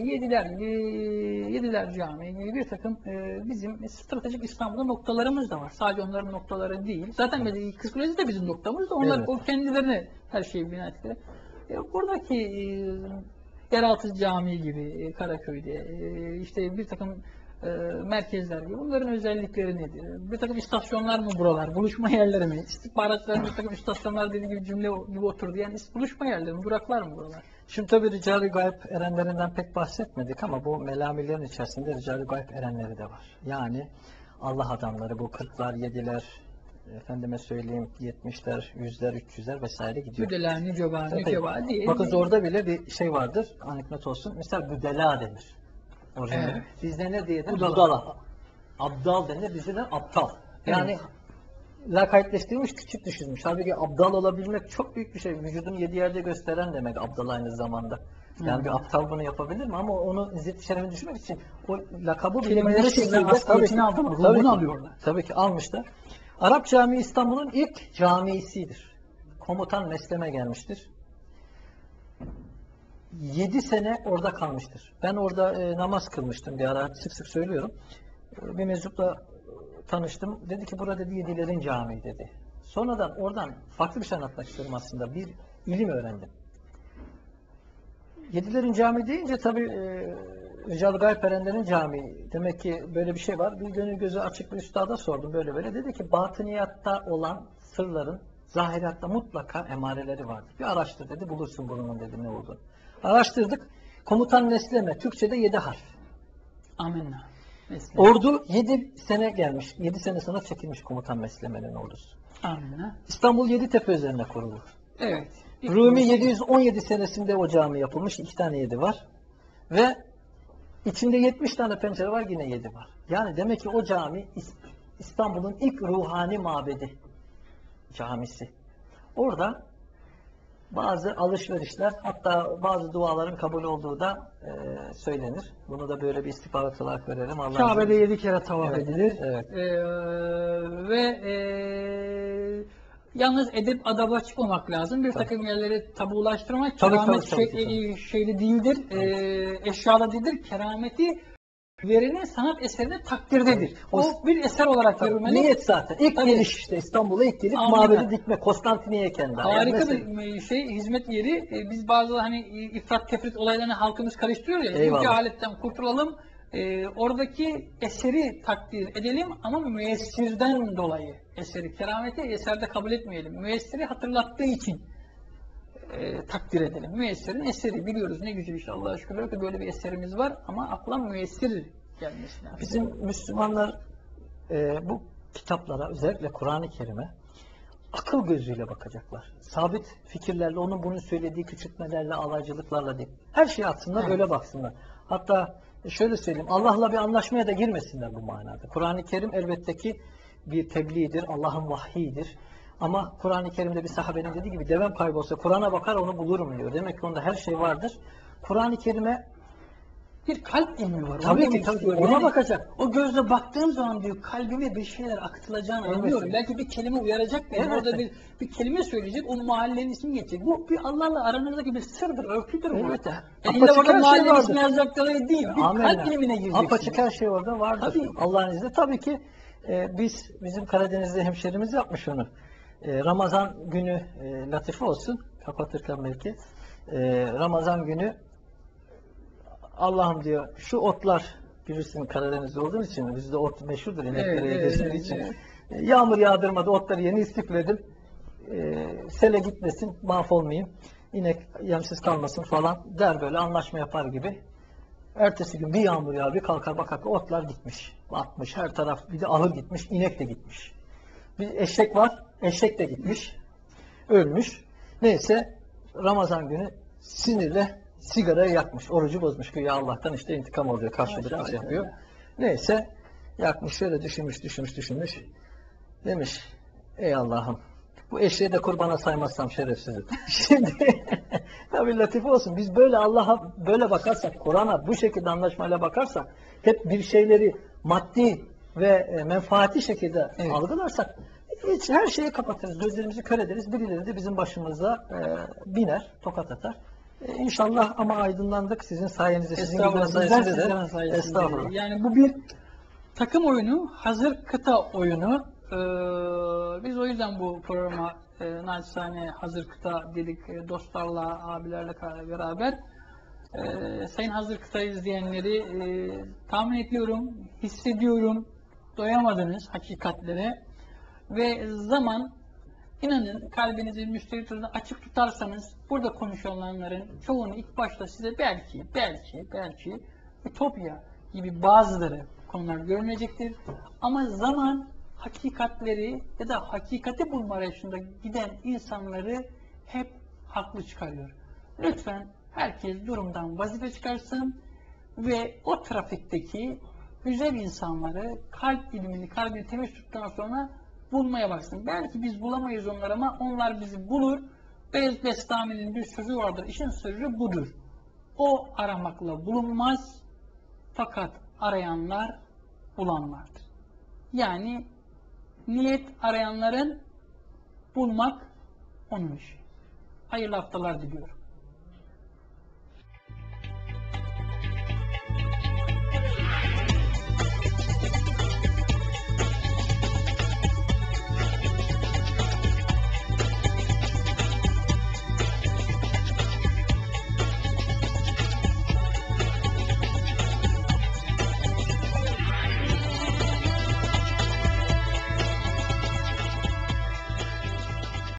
Yediler Camii gibi bir takım bizim stratejik İstanbul'da noktalarımız da var. Sadece onların noktaları değil. Zaten Kızkulesi de bizim noktamız da. Onlar Evet. o kendilerine her şeyi bina ettiler. Buradaki Yeraltı Camii gibi Karaköy'de işte bir takım merkezler gibi. Bunların özellikleri nedir? Bir takım istasyonlar mı buralar? Buluşma yerleri mi? İstihbaratların bir takım istasyonlar dediği gibi cümle gibi oturdu. Yani buluşma yerleri mi? Duraklar mı buralar? Şimdi tabii Rical-i Gayb erenlerinden pek bahsetmedik ama bu melamilerin içerisinde Rical-i Gayb erenleri de var. Yani Allah adamları, bu 40'lar, 7'ler, efendime söyleyeyim 70'ler, 100'ler, 300'ler vesaire gidiyor. Güdeler, Nüceba, Tabii. Nüceba diye. Bakın orada bile bir şey vardır, anekdot olsun. Mesela Güdela denir. Orijinali. Evet. Bizde ne diye denir? Budala. Budala. Abdal denir, bizde de aptal. Yani Evet. lakaytleştirilmiş, küçük düşürmüş. Halbuki abdal olabilmek çok büyük bir şey. Vücudunu 7 yerde gösteren demek abdal aynı zamanda. Yani bir aptal bunu yapabilir mi? Ama onu izzet-i şerefini düşürmek için o lakabı bile Kelimeleri bir sizden şekilde asliyetini aldı mı? Ruhunu alıyorlar. Tabii ki almışlar. Arap Camii İstanbul'un ilk camisidir. Komutan Mesleme gelmiştir. 7 sene orada kalmıştır. Ben orada namaz kılmıştım bir ara, sık sık söylüyorum. Bir meczupla tanıştım. Dedi ki burada dedi Yedilerin Camii dedi. Sonradan oradan farklı bir şey anlatmak istiyorum aslında. Bir ilim öğrendim. Yedilerin Camii deyince tabii Rical-i Gayb erenlerin camii. Demek ki böyle bir şey var. Bir gönül gözü açık bir üstada sordum böyle böyle. Dedi ki batıniyatta olan sırların zahiratta mutlaka emareleri vardır. Bir araştır dedi. Bulursun bunun dedi ne oldu. Araştırdık. Komutan Mesleme. Türkçe'de 7 harf. Amenna. Mesela. Ordu 7 sene gelmiş. 7 sene sonra çekilmiş komutan Mesleme'nin ordusu. Amenna. İstanbul Yeditepe üzerine kuruldu. Evet. Rumi 717 senesinde o cami yapılmış. 2 tane 7 var. Ve içinde 70 tane pencere var. Yine 7 var. Yani demek ki o cami İstanbul'un ilk ruhani mabedi camisi. Orada bazı alışverişler, hatta bazı duaların kabul olduğu da söylenir. Bunu da böyle bir istihbarat olarak verelim. Kabe'de 7 kere tavaf Evet, edilir. evet. Yalnız edip adaba çıkmamak lazım. Bir takım yerleri tabulaştırmak Tabii, keramet tabii. şeyli değildir. Eşyada değildir. Kerameti verinin sanat eserine takdirdedir. O bir eser olarak görülmeli. Niyet zaten. İlk Tabii. geliş işte İstanbul'a ilk gelip Aynen. mabedi dikme. Konstantiniye kendi. Harika Yani bir şey, hizmet yeri. Biz bazı hani ifrat tefrit olaylarını halkımız karıştırıyor ya. Eyvallah. Bu cehaletten kurtulalım. Oradaki eseri takdir edelim ama müessirden dolayı eseri, kerameti eserde kabul etmeyelim. Müessiri hatırlattığı için takdir edelim. Müessirin eseri biliyoruz ne güzel işte Allah'a şükürler ki böyle bir eserimiz var ama akla müessir gelmesi lazım. Bizim Müslümanlar bu kitaplara, özellikle Kur'an-ı Kerim'e akıl gözüyle bakacaklar. Sabit fikirlerle, onun bunu söylediği küçültmelerle, alaycılıklarla değil. Her şeyi atsınlar, Evet. öyle baksınlar. Hatta şöyle söyleyeyim, Allah'la bir anlaşmaya da girmesinler bu manada. Kur'an-ı Kerim elbette ki bir tebliğdir, Allah'ın vahyidir. Ama Kur'an-ı Kerim'de bir sahabenin dediği gibi devem kaybolsa Kur'an'a bakar onu bulurum diyor. Demek ki onda her şey vardır. Kur'an-ı Kerim'e bir kalp ilmi var. tabii Onu ki demek tabii, istiyorum. ona Yani bakacak. o gözle baktığım zaman diyor kalbime bir şeyler akıtılacağını Evet. anlıyorum. Belki bir kelime uyaracak beni. Evet. Orada bir kelime söyleyecek. O mahallenin ismini geçecek. Bu bir Allah'la aranızdaki bir sırdır, örtüdür bu. Evet. Yani illa Apaçık orada her şey mahallenin vardır. ismini yazacak dolayı değil. Bir Amenna. kalp ilmine gireceksin. Apaçık her şey orada vardır. Tabii. Allah'ın izniyle. Tabii ki bizim Karadeniz'de hemşerimiz yapmış onu. Ramazan günü latife olsun. Kapatırken belki. Ramazan günü Allah'ım diyor şu otlar, bilirsin Karadeniz'de olduğun için bizde ot meşhurdur ineklere Evet, yedirdiği evet, için. evet. Yağmur yağdırmadı, otları yeni istifledim. Sele gitmesin, mahvolmayayım. İnek yemsiz kalmasın falan der, böyle anlaşma yapar gibi. Ertesi gün bir yağmur yağar, bir kalkar bakar ki otlar gitmiş. Batmış her taraf, bir de ahır gitmiş, inek de gitmiş. Bir eşek var, eşek de gitmiş. Ölmüş. Neyse Ramazan günü sinirle sigarayı yakmış. Orucu bozmuş. Güya Allah'tan işte intikam alıyor. Karşılıklı Maşallah. şey yapıyor. Neyse yakmış, şöyle düşünmüş. Demiş ey Allah'ım bu eşeği de kurbana saymazsam şerefsizim. Şimdi tabii latife olsun. Biz böyle Allah'a böyle bakarsak, Kur'an'a bu şekilde anlaşmayla bakarsak, hep bir şeyleri maddi ve menfaati şekilde Evet. algılarsak hiç her şeyi kapatırız. Gözlerimizi kör ederiz. Birileri de bizim başımıza biner, tokat atar. İnşallah ama aydınlandık. Sizin sayenizde, sizin gibiler Estağfurullah. Bizler sayesinde sizlerin de. sayesinde. Estağfurullah. Yani bu bir takım oyunu, hazır kıta oyunu. Biz o yüzden bu programa naçizane hazır kıta dedik, dostlarla, abilerle beraber. Sayın hazır kıta izleyenleri tahmin ediyorum, hissediyorum, doyamadınız hakikatlere ve zaman, inanın kalbinizi müşteri turuna açık tutarsanız burada konuşulanların çoğunu ilk başta size belki ütopya gibi bazıları konular görünecektir. Ama zaman hakikatleri ya da hakikati bulma arayışında giden insanları hep haklı çıkarıyor. Lütfen herkes durumdan vazife çıkarsın ve o trafikteki güzel insanları kalbini temiz tuttuktan sonra bulmaya baksın. Belki biz bulamayız onları ama onlar bizi bulur. Bestami'nin bir sözü vardır. İşin sırrı budur. O aramakla bulunmaz fakat arayanlar bulanlardır. Yani niyet arayanların, bulmak onun işi. Hayırlı haftalar diliyorum.